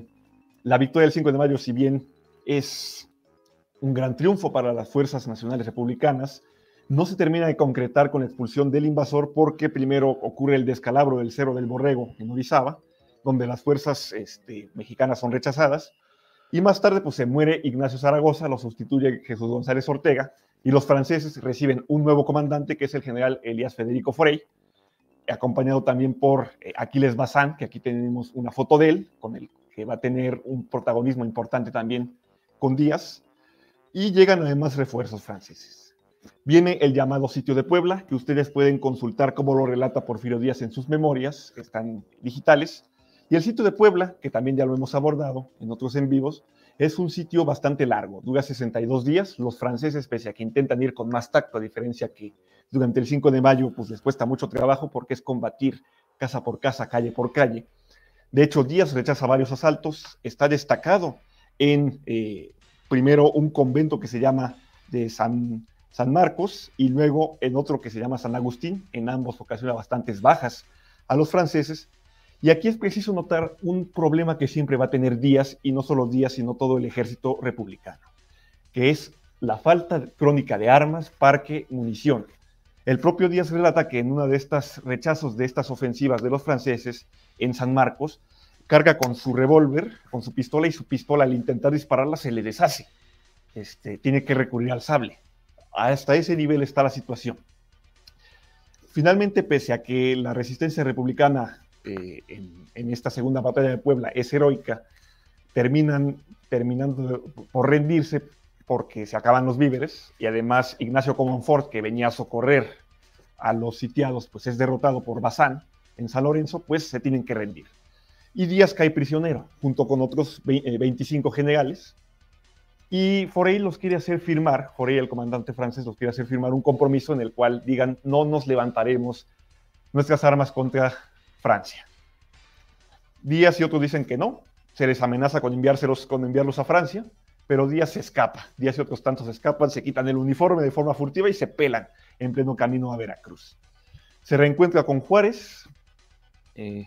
la victoria del 5 de mayo, si bien es un gran triunfo para las fuerzas nacionales republicanas, no se termina de concretar con la expulsión del invasor porque primero ocurre el descalabro del Cerro del Borrego en Orizaba, donde las fuerzas mexicanas son rechazadas, y más tarde pues, se muere Ignacio Zaragoza, lo sustituye Jesús González Ortega, y los franceses reciben un nuevo comandante, que es el general Elías Federico Frey, acompañado también por Aquiles Bazán, que aquí tenemos una foto de él, con el que va a tener un protagonismo importante también con Díaz, y llegan además refuerzos franceses. Viene el llamado Sitio de Puebla, que ustedes pueden consultar cómo lo relata Porfirio Díaz en sus memorias, que están digitales. Y el Sitio de Puebla, que también ya lo hemos abordado en otros en vivos, Es un sitio bastante largo, dura 62 días. Los franceses, pese a que intentan ir con más tacto, a diferencia que durante el 5 de mayo, pues les cuesta mucho trabajo porque es combatir casa por casa, calle por calle. De hecho, Díaz rechaza varios asaltos, está destacado en, primero, un convento que se llama de San Marcos y luego en otro que se llama San Agustín. En ambos ocasiona bastantes bajas a los franceses. Y aquí es preciso notar un problema que siempre va a tener Díaz, y no solo Díaz, sino todo el ejército republicano, que es la falta crónica de armas, parque, munición. El propio Díaz relata que en uno de estos rechazos de estas ofensivas de los franceses en San Marcos, carga con su revólver, con su pistola, y su pistola al intentar dispararla se le deshace. Tiene que recurrir al sable. Hasta ese nivel está la situación. Finalmente, pese a que la resistencia republicana en esta segunda batalla de Puebla es heroica, terminando por rendirse porque se acaban los víveres, y además Ignacio Comonfort, que venía a socorrer a los sitiados, pues es derrotado por Bazán en San Lorenzo, pues se tienen que rendir. Y Díaz cae prisionero, junto con otros 25 generales, y Forey los quiere hacer firmar, Forey, el comandante francés, los quiere hacer firmar un compromiso en el cual digan: no nos levantaremos nuestras armas contra Francia. Díaz y otros dicen que no, se les amenaza con enviarlos a Francia, pero Díaz se escapa. Díaz y otros tantos se escapan, se quitan el uniforme de forma furtiva y se pelan en pleno camino a Veracruz. Se reencuentra con Juárez en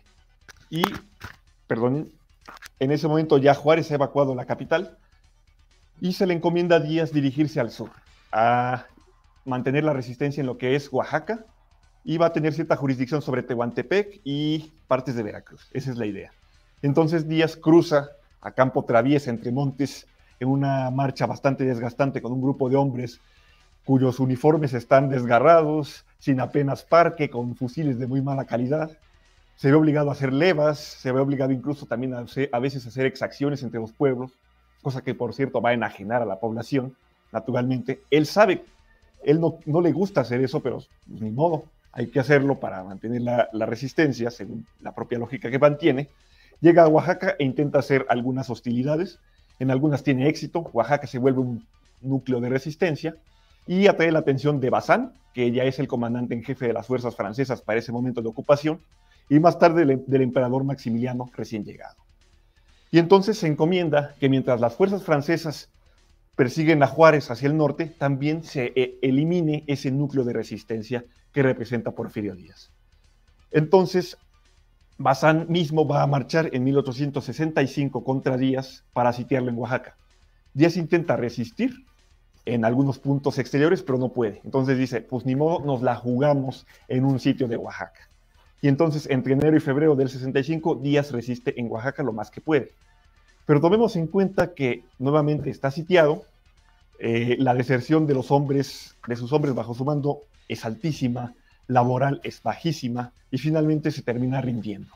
ese momento ya Juárez ha evacuado la capital y se le encomienda a Díaz dirigirse al sur, a mantener la resistencia en lo que es Oaxaca, y va a tener cierta jurisdicción sobre Tehuantepec y partes de Veracruz. Esa es la idea. Entonces Díaz cruza a campo traviesa entre montes en una marcha bastante desgastante con un grupo de hombres cuyos uniformes están desgarrados, sin apenas parque, con fusiles de muy mala calidad. Se ve obligado a hacer levas, se ve obligado incluso también a veces a hacer exacciones entre los pueblos, cosa que por cierto va a enajenar a la población, naturalmente. Él sabe, él no le gusta hacer eso, pero ni modo, hay que hacerlo para mantener la resistencia, según la propia lógica que mantiene. Llega a Oaxaca e intenta hacer algunas hostilidades, en algunas tiene éxito. Oaxaca se vuelve un núcleo de resistencia y atrae la atención de Bazán, que ya es el comandante en jefe de las fuerzas francesas para ese momento de ocupación, y más tarde del emperador Maximiliano recién llegado. Y entonces se encomienda que mientras las fuerzas francesas persiguen a Juárez hacia el norte, también se elimine ese núcleo de resistencia que representa Porfirio Díaz. Entonces, Bazán mismo va a marchar en 1865 contra Díaz para sitiarlo en Oaxaca. Díaz intenta resistir en algunos puntos exteriores, pero no puede. Entonces dice: pues ni modo, nos la jugamos en un sitio de Oaxaca. Y entonces, entre enero y febrero del 65, Díaz resiste en Oaxaca lo más que puede. Pero tomemos en cuenta que nuevamente está sitiado, la deserción de sus hombres bajo su mando es altísima, la moral es bajísima, y finalmente se termina rindiendo.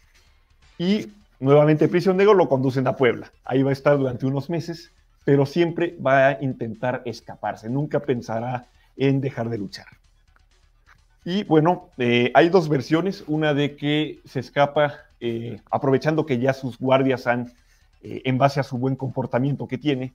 Y nuevamente prisionero lo conducen a Puebla. Ahí va a estar durante unos meses, pero siempre va a intentar escaparse, nunca pensará en dejar de luchar. Y bueno, hay dos versiones, una de que se escapa aprovechando que ya sus guardias han, en base a su buen comportamiento que tiene,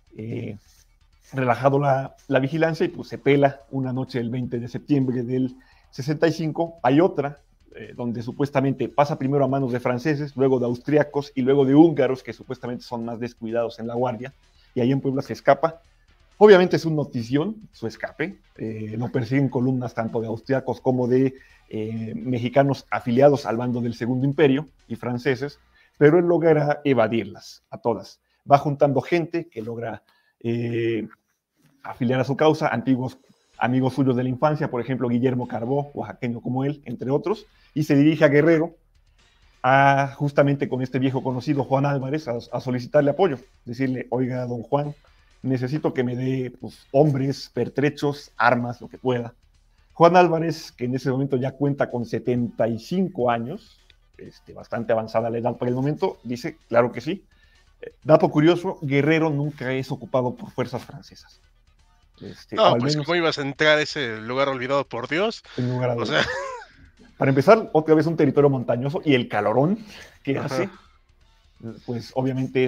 relajado la vigilancia, y pues se pela una noche del 20 de septiembre del 65. Hay otra donde supuestamente pasa primero a manos de franceses, luego de austriacos y luego de húngaros, que supuestamente son más descuidados en la guardia, y ahí en Puebla se escapa. Obviamente es una notición su escape, lo persiguen columnas tanto de austriacos como de mexicanos afiliados al bando del Segundo Imperio y franceses, pero él logra evadirlas a todas. Va juntando gente que logra afiliar a su causa, antiguos amigos suyos de la infancia, por ejemplo Guillermo Carbó, oaxaqueño como él, entre otros, y se dirige a Guerrero, justamente con este viejo conocido Juan Álvarez, a solicitarle apoyo, decirle: oiga, don Juan, necesito que me dé hombres, pertrechos, armas, lo que pueda. Juan Álvarez, que en ese momento ya cuenta con 75 años, bastante avanzada la edad para el momento, dice: claro que sí. Dato curioso: Guerrero nunca es ocupado por fuerzas francesas. No, pues ¿cómo ibas a entrar a ese lugar olvidado por Dios? En lugar de... O sea... Para empezar, otra vez un territorio montañoso, y el calorón que hace, pues obviamente es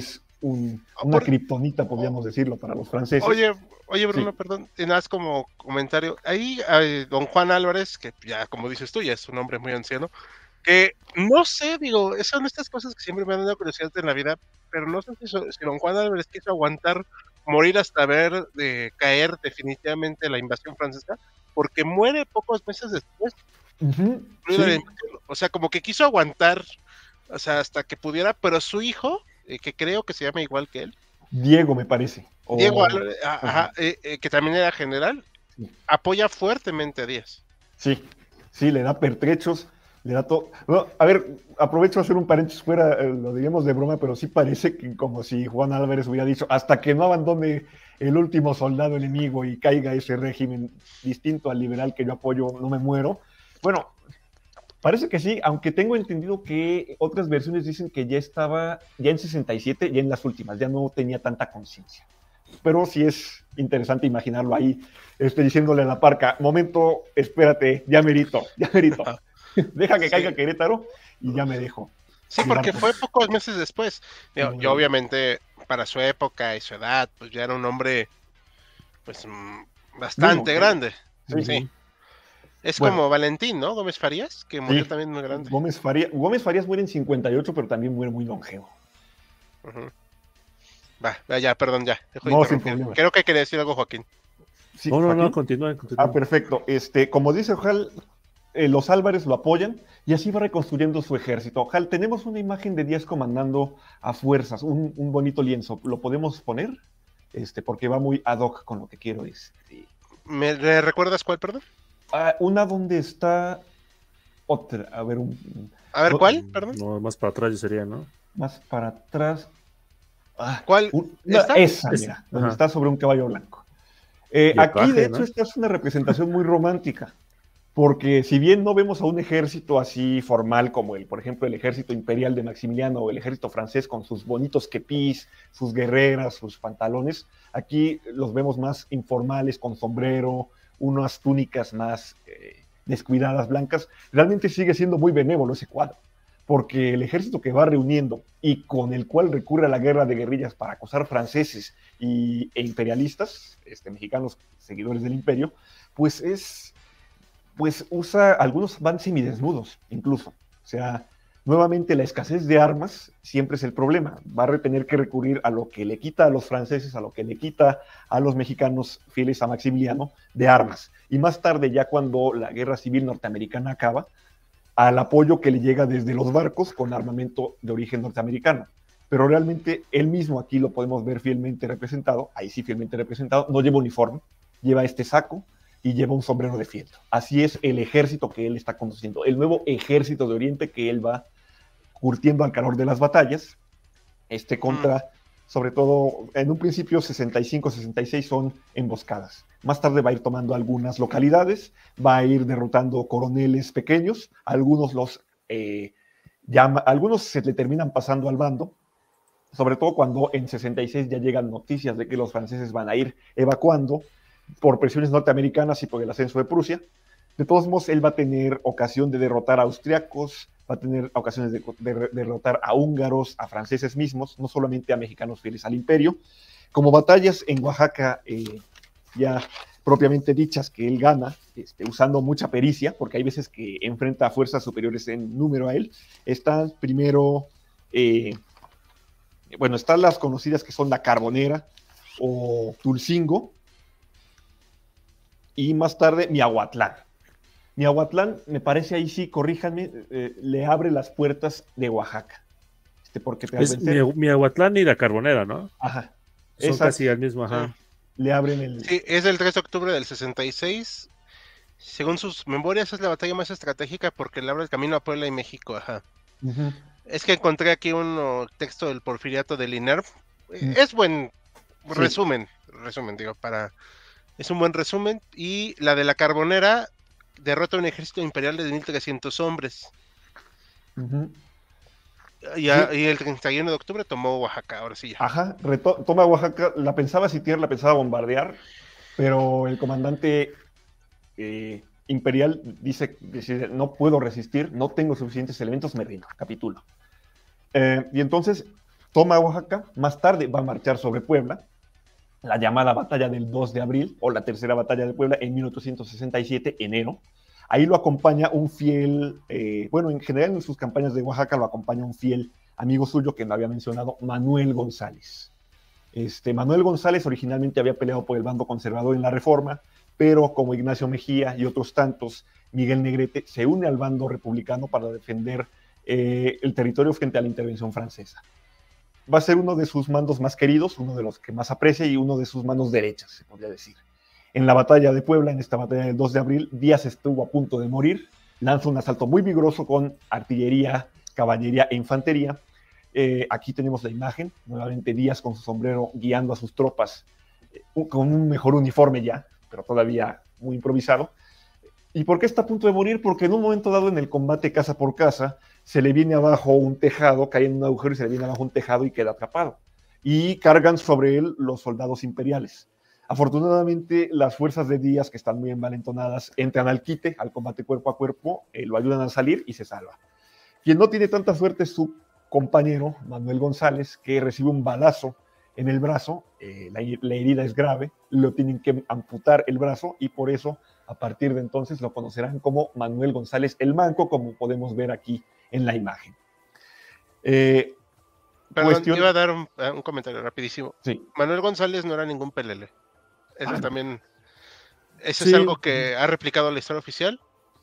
una kriptonita, podríamos decirlo, para los franceses. Oye, Bruno, sí. Perdón, nada más como comentario. Ahí don Juan Álvarez, que ya como dices tú, ya es un hombre muy anciano, que no sé, digo, son estas cosas que siempre me han dado curiosidad en la vida, pero no sé si don Juan Álvarez quiso aguantar morir hasta ver caer definitivamente la invasión francesa, porque muere pocos meses después. Sí. O sea, como que quiso aguantar, o sea, hasta que pudiera, pero su hijo, que creo que se llama igual que él, Diego, me parece. Diego, que también era general, sí. Apoya fuertemente a Díaz. Sí, le da pertrechos, le da todo. No, a ver, aprovecho a hacer un paréntesis fuera, lo diríamos de broma, pero sí parece que como si Juan Álvarez hubiera dicho, hasta que no abandone el último soldado enemigo y caiga ese régimen distinto al liberal que yo apoyo, no me muero. Bueno, parece que sí, aunque tengo entendido que otras versiones dicen que ya estaba, ya en 67, ya en las últimas, ya no tenía tanta conciencia. Pero sí es interesante imaginarlo ahí, diciéndole a la parca, momento, espérate, ya merito, deja que caiga Querétaro y ya me dejo. Sí, porque fue pocos meses después. Yo obviamente, para su época y su edad, pues ya era un hombre, pues, bastante grande. Sí. Es como Valentín, ¿no? Gómez Farías, que murió también muy grande. Gómez Farías muere en 58, pero también muere muy longevo. Ya, perdón, ya. No, sin problema. Creo que quería decir algo, Joaquín. Sí, no, continúen. Perfecto. Como dice Ojal, los Álvarez lo apoyan y así va reconstruyendo su ejército. Ojal, tenemos una imagen de Díaz comandando a fuerzas, un bonito lienzo. ¿Lo podemos poner? Porque va muy ad hoc con lo que quiero. ¿Me recuerdas cuál, perdón? Una donde está otra. A ver, ¿cuál? Perdón. No, más para atrás sería, ¿no? Más para atrás. ¿Cuál? Esa, mira, donde está sobre un caballo blanco. Aquí, de hecho, ¿no? Esta es una representación muy romántica, porque si bien no vemos a un ejército así formal como por ejemplo, el ejército imperial de Maximiliano o el ejército francés con sus bonitos kepis, sus guerreras, sus pantalones, aquí los vemos más informales, con sombrero, unas túnicas más descuidadas, blancas. Realmente sigue siendo muy benévolo ese cuadro, porque el ejército que va reuniendo y con el cual recurre a la guerra de guerrillas para acosar franceses e imperialistas, mexicanos seguidores del imperio, pues algunos van semidesnudos incluso. O sea, nuevamente la escasez de armas siempre es el problema. Va a tener que recurrir a lo que le quita a los franceses, a lo que le quita a los mexicanos fieles a Maximiliano de armas. Y más tarde, ya cuando la guerra civil norteamericana acaba, al apoyo que le llega desde los barcos con armamento de origen norteamericano. Pero realmente él mismo aquí lo podemos ver fielmente representado, no lleva uniforme, lleva este saco y lleva un sombrero de fieltro. Así es el ejército que él está conduciendo, el nuevo ejército de Oriente que él va curtiendo al calor de las batallas, contra, sobre todo, en un principio 65, 66 son emboscadas. Más tarde va a ir tomando algunas localidades, va a ir derrotando coroneles pequeños, algunos se le terminan pasando al bando, sobre todo cuando en 66 ya llegan noticias de que los franceses van a ir evacuando por presiones norteamericanas y por el ascenso de Prusia. De todos modos, él va a tener ocasión de derrotar a austriacos, va a tener ocasiones de derrotar a húngaros, a franceses mismos, no solamente a mexicanos fieles al imperio. Como batallas en Oaxaca, ya propiamente dichas, que él gana, usando mucha pericia, porque hay veces que enfrenta a fuerzas superiores en número a él. Están primero, están las conocidas que son la Carbonera o Tulcingo, y más tarde Miahuatlán. Miahuatlán, me parece ahí sí, corríjanme, le abre las puertas de Oaxaca. Porque es Miahuatlán y la Carbonera, ¿no? Ajá. Son casi el mismo, ajá. Sí. Le abren el... Sí, es el 3 de octubre del 66. Según sus memorias, es la batalla más estratégica porque le abre el camino a Puebla y México, ajá. Uh-huh. Es que encontré aquí un texto del Porfiriato del INERV. Es buen resumen, digo, es un buen resumen. Y la de la Carbonera derrota a un ejército imperial de 1,300 hombres. Uh-huh. Y el 31 de octubre tomó Oaxaca, ahora sí ya. Ajá, toma Oaxaca, la pensaba sitiar, la pensaba bombardear, pero el comandante imperial decide, no puedo resistir, no tengo suficientes elementos, me rindo, capitulo. Y entonces toma Oaxaca, más tarde va a marchar sobre Puebla, la llamada batalla del 2 de abril, o la tercera batalla de Puebla, en 1867, enero. Ahí lo acompaña un fiel, bueno, en general en sus campañas de Oaxaca lo acompaña un fiel amigo suyo que no había mencionado, Manuel González. Manuel González originalmente había peleado por el bando conservador en la Reforma, pero como Ignacio Mejía y otros tantos, Miguel Negrete se une al bando republicano para defender el territorio frente a la intervención francesa. Va a ser uno de sus mandos más queridos, uno de los que más aprecia y uno de sus manos derechas, se podría decir. En la batalla de Puebla, en esta batalla del 2 de abril, Díaz estuvo a punto de morir, lanza un asalto muy vigoroso con artillería, caballería e infantería. Aquí tenemos la imagen, nuevamente Díaz con su sombrero guiando a sus tropas, con un mejor uniforme ya, pero todavía muy improvisado. ¿Y por qué está a punto de morir? Porque en un momento dado en el combate casa por casa, se le viene abajo un tejado, cae en un agujero y se le viene abajo un tejado y queda atrapado. Y cargan sobre él los soldados imperiales. Afortunadamente, las fuerzas de Díaz, que están muy envalentonadas, entran al quite, al combate cuerpo a cuerpo, lo ayudan a salir y se salva. Quien no tiene tanta suerte es su compañero, Manuel González, que recibe un balazo en el brazo, la herida es grave, lo tienen que amputar el brazo y por eso, a partir de entonces, lo conocerán como Manuel González el Manco, como podemos ver aquí en la imagen. Perdón, iba a dar un comentario rapidísimo. Sí. Manuel González no era ningún pelele. Eso también... ¿Eso Sí. es algo que ha replicado la historia oficial?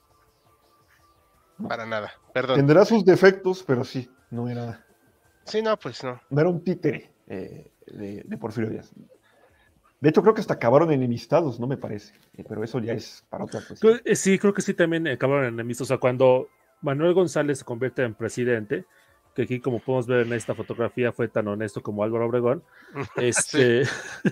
No. Para nada, perdón. Tendrá sus defectos, pero sí, no era... Sí, no, pues no. No era un títere de Porfirio Díaz. De hecho, creo que hasta acabaron enemistados, no me parece. Pero eso ya es para otra cuestión. Sí, creo que sí también acabaron enemistados. O sea, cuando Manuel González se convierte en presidente, que aquí, como podemos ver en esta fotografía, fue tan honesto como Álvaro Obregón. Sí.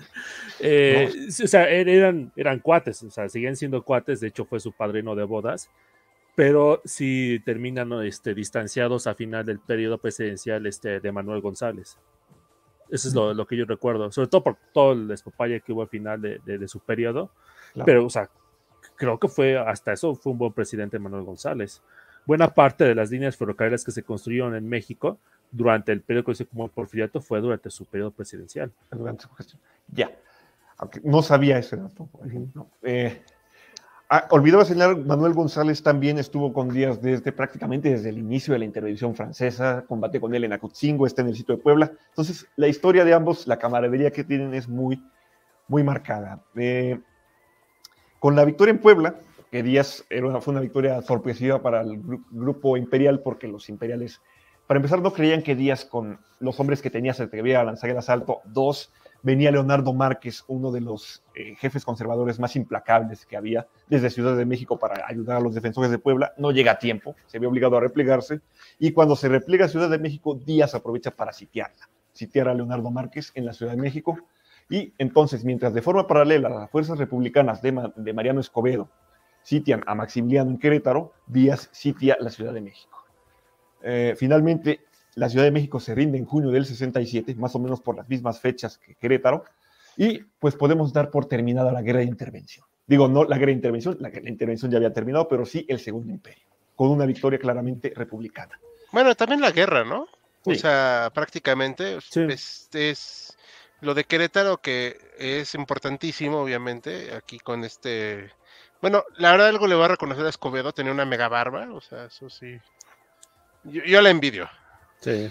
O sea, eran cuates, o sea, siguen siendo cuates. De hecho, fue su padrino de bodas. Pero sí terminan distanciados a final del periodo presidencial de Manuel González. Eso es lo que yo recuerdo, sobre todo por todo el despapalle que hubo al final de su periodo. Claro. Pero, o sea, creo que hasta eso fue un buen presidente Manuel González. Buena parte de las líneas ferrocarriles que se construyeron en México durante el periodo conocido como Porfiriato fue durante su periodo presidencial. Durante su gestión. Ya. Aunque no sabía ese dato, por ejemplo. Olvidaba señalar, Manuel González también estuvo con Díaz prácticamente desde el inicio de la intervención francesa, combate con él en Acotzingo, está en el sitio de Puebla. Entonces, la historia de ambos, la camaradería que tienen es muy, muy marcada. Con la victoria en Puebla, que Díaz fue una victoria sorpresiva para el grupo imperial, porque los imperiales, para empezar, no creían que Díaz, con los hombres que tenía, se atreviera a lanzar el asalto. Dos, venía Leonardo Márquez, uno de los jefes conservadores más implacables que había desde Ciudad de México para ayudar a los defensores de Puebla. No llega a tiempo, se ve obligado a replegarse, y cuando se replega a Ciudad de México, Díaz aprovecha para sitiar a Leonardo Márquez en la Ciudad de México, y entonces, mientras de forma paralela las fuerzas republicanas de Mariano Escobedo sitian a Maximiliano en Querétaro, Díaz sitia la Ciudad de México. Finalmente, la Ciudad de México se rinde en junio del 67, más o menos por las mismas fechas que Querétaro, y pues podemos dar por terminada la guerra de intervención. Digo, no la guerra de intervención, la intervención ya había terminado, pero sí el Segundo Imperio, con una victoria claramente republicana. Bueno, también la guerra, ¿no? Sí. O sea, prácticamente sí. es lo de Querétaro, que es importantísimo, obviamente, aquí con Bueno, la verdad algo le voy a reconocer a Escobedo, tenía una mega barba, o sea, eso sí. Yo la envidio. Sí.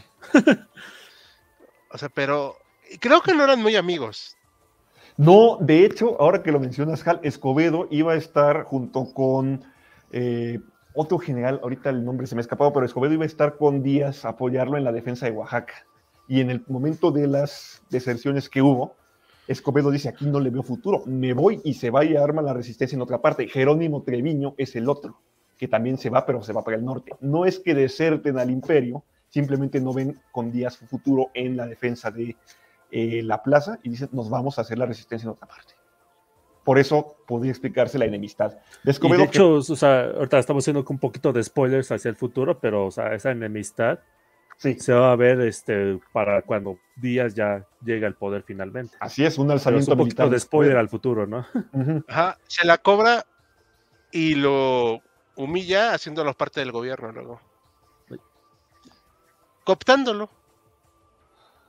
O sea, pero creo que no eran muy amigos. No, de hecho, ahora que lo mencionas, Hal, Escobedo iba a estar junto con otro general, ahorita el nombre se me ha escapado, pero Escobedo iba a estar con Díaz a apoyarlo en la defensa de Oaxaca. Y en el momento de las deserciones que hubo, Escobedo dice, aquí no le veo futuro, me voy, y se va y arma la resistencia en otra parte. Jerónimo Treviño es el otro, que también se va, pero se va para el norte. No es que deserten al imperio, simplemente no ven con Díaz su futuro en la defensa de la plaza y dicen, nos vamos a hacer la resistencia en otra parte. Por eso podría explicarse la enemistad. Y de hecho, o sea, ahorita estamos haciendo un poquito de spoilers hacia el futuro, pero o sea, esa enemistad sí se va a ver para cuando Díaz ya llega al poder finalmente. Así es, un alzamiento militar. Un poquito de spoiler poder al futuro, ¿no? Ajá, se la cobra y lo humilla haciéndolo parte del gobierno luego. Cooptándolo.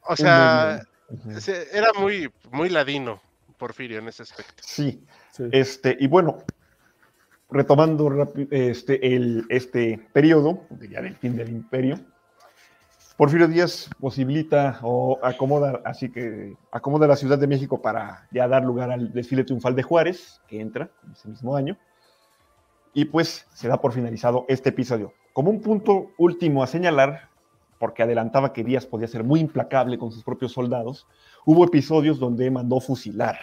O un medio. sea, era muy, muy ladino Porfirio en ese aspecto. Sí, Sí. y bueno, retomando este periodo, ya del fin del imperio, Porfirio Díaz posibilita o acomoda la Ciudad de México para ya dar lugar al desfile triunfal de Juárez, que entra en ese mismo año, y pues se da por finalizado este episodio. Como un punto último a señalar, porque adelantaba que Díaz podía ser muy implacable con sus propios soldados, hubo episodios donde mandó fusilar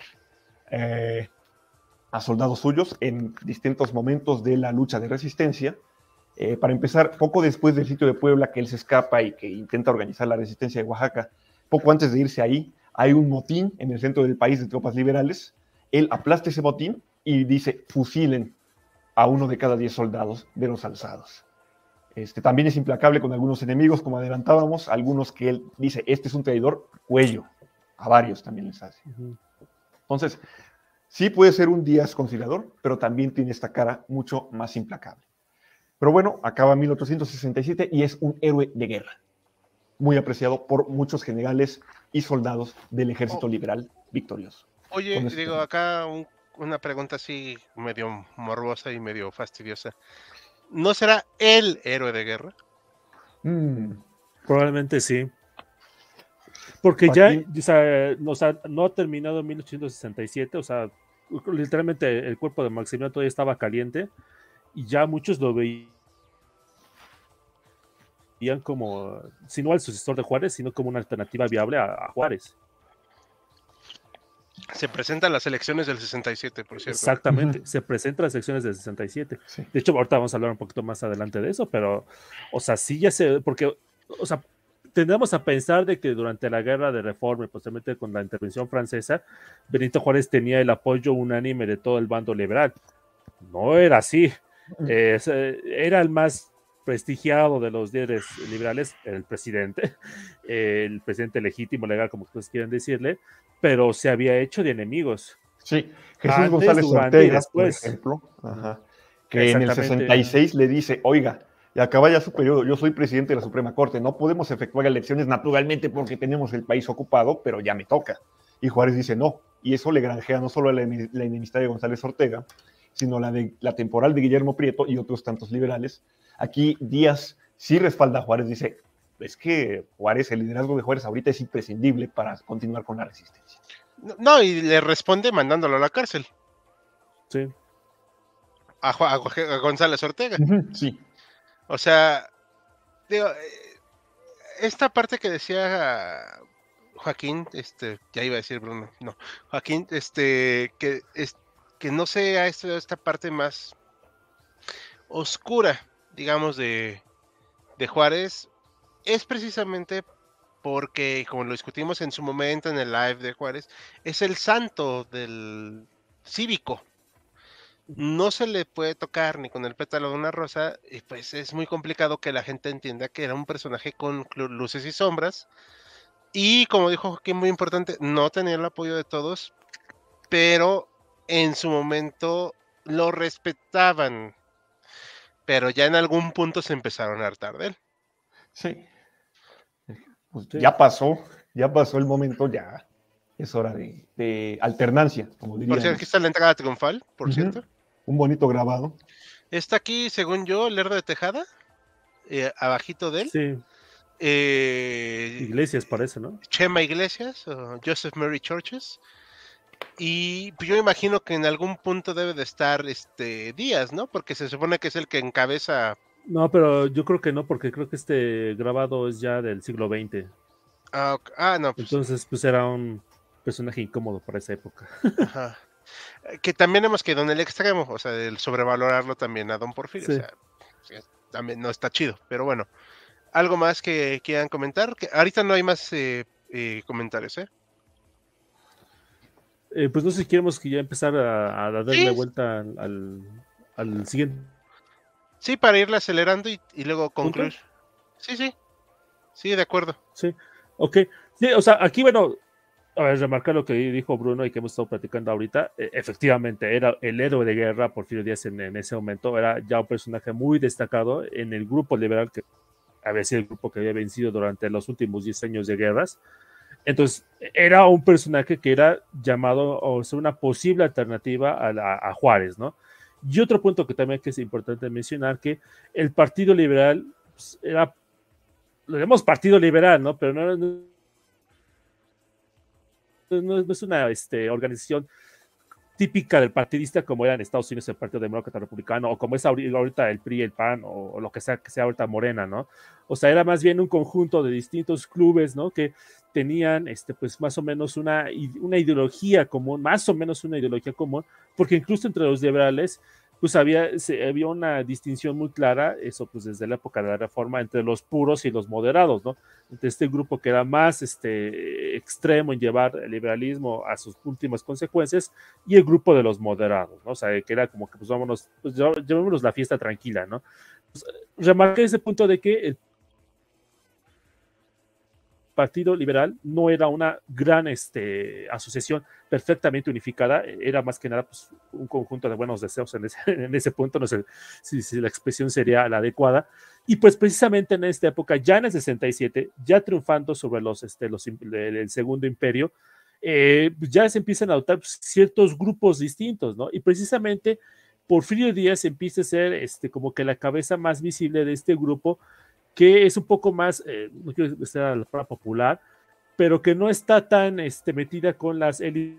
a soldados suyos en distintos momentos de la lucha de resistencia. Para empezar, poco después del sitio de Puebla, que él se escapa y que intenta organizar la resistencia de Oaxaca, poco antes de irse ahí, hay un motín en el centro del país de tropas liberales. Él aplasta ese motín y dice, fusilen a 1 de cada 10 soldados de los alzados. También es implacable con algunos enemigos, como adelantábamos, algunos que él dice, este es un traidor, cuello. A varios también les hace. Entonces, sí puede ser un Díaz conciliador, pero también tiene esta cara mucho más implacable. Pero bueno, acaba 1867 y es un héroe de guerra, muy apreciado por muchos generales y soldados del ejército liberal victorioso. Oye, digo, acá una pregunta así medio morbosa y medio fastidiosa. ¿No será el héroe de guerra? Probablemente sí. Porque ya, o sea, no ha terminado en 1867, o sea, literalmente el cuerpo de Maximiliano todavía estaba caliente y ya muchos lo veían como, si no al sucesor de Juárez, sino como una alternativa viable a Juárez. Se presentan las elecciones del 67, por cierto. Exactamente, se presentan las elecciones del 67. Sí. De hecho, ahorita vamos a hablar un poquito más adelante de eso, pero, o sea, sí ya sé, porque, o sea, tendemos a pensar de que durante la guerra de Reforma y posteriormente con la intervención francesa, Benito Juárez tenía el apoyo unánime de todo el bando liberal. No era así. Era el más prestigiado de los líderes liberales, el presidente legítimo, legal, como ustedes quieran decirle, pero se había hecho de enemigos. Sí, Jesús Antes, González durante Ortega, y después. por ejemplo, que en el 66 le dice, oiga, y acaba ya su periodo, yo soy presidente de la Suprema Corte, no podemos efectuar elecciones naturalmente porque tenemos el país ocupado, pero ya me toca. Y Juárez dice no, y eso le granjea no solo la enemistad de González Ortega, sino la temporal de Guillermo Prieto y otros tantos liberales. Aquí Díaz sí respalda a Juárez, dice, es que Juárez, el liderazgo de Juárez ahorita es imprescindible para continuar con la resistencia. No, y le responde mandándolo a la cárcel. Sí. A González Ortega. Sí. O sea, digo, esta parte que decía Joaquín, ya iba a decir Bruno, no, Joaquín, que no sea esta parte más oscura, digamos, de Juárez, es precisamente porque, como lo discutimos en su momento en el live de Juárez, es el santo del cívico. No se le puede tocar ni con el pétalo de una rosa, y pues es muy complicado que la gente entienda que era un personaje con luces y sombras. Y como dijo Joaquín, muy importante, no tenía el apoyo de todos, pero en su momento lo respetaban. Pero ya en algún punto se empezaron a hartar de él. Sí. Pues Sí. ya pasó el momento, ya es hora de alternancia, como diríamos. Por cierto, aquí está la entrada triunfal, por cierto. Un bonito grabado. Está aquí, según yo, Lerdo de Tejada, abajito de él. Sí. Iglesias parece, ¿no? Chema Iglesias, o Joseph Mary Churches. Y yo imagino que en algún punto debe de estar Díaz, ¿no? Porque se supone que es el que encabeza. No, pero yo creo que no, porque creo que este grabado es ya del siglo XX. No, pues. Entonces, pues era un personaje incómodo para esa época. Ajá. Que también hemos quedado en el extremo, o sea, el sobrevalorarlo también a Don Porfirio. Sí. O sea, también no está chido, pero bueno. ¿Algo más que quieran comentar? Que ahorita no hay más comentarios, ¿eh? Pues no sé si queremos que ya empezar a darle Sí. vuelta al siguiente. Sí, para irle acelerando y luego concluir. ¿Punto? Sí, de acuerdo. Sí, ok. Sí, o sea, aquí, bueno, a ver, remarcar lo que dijo Bruno y que hemos estado platicando ahorita. Efectivamente, era el héroe de guerra, Porfirio Díaz en ese momento. Era ya un personaje muy destacado en el grupo liberal que había sido el grupo que había vencido durante los últimos 10 años de guerras. Entonces, era un personaje que era llamado o sea, una posible alternativa a Juárez, ¿no? Y otro punto que también que es importante mencionar, que el Partido Liberal pues, era, lo llamamos Partido Liberal, ¿no? Pero no es una organización típica del partidista como era en Estados Unidos el Partido Demócrata Republicano, o como es ahorita el PRI, el PAN, o lo que sea ahorita Morena, ¿no? O sea, era más bien un conjunto de distintos clubes, ¿no? Que tenían, pues más o menos una ideología común, más o menos una ideología común, porque incluso entre los liberales, pues había una distinción muy clara, eso pues desde la época de la Reforma, entre los puros y los moderados, ¿no? Entre este grupo que era más extremo en llevar el liberalismo a sus últimas consecuencias y el grupo de los moderados, ¿no? O sea, que era como que pues vámonos, pues llevémonos la fiesta tranquila, ¿no? Pues, remarqué ese punto de que el Partido Liberal no era una gran asociación perfectamente unificada, era más que nada pues, un conjunto de buenos deseos en ese punto, no sé si la expresión sería la adecuada, y pues precisamente en esta época, ya en el 67, ya triunfando sobre el Segundo Imperio, ya se empiezan a adoptar pues, ciertos grupos distintos, ¿no? Y precisamente Porfirio Díaz empieza a ser como que la cabeza más visible de este grupo, que es un poco más, no quiero decir la palabra popular, pero que no está tan metida con las élites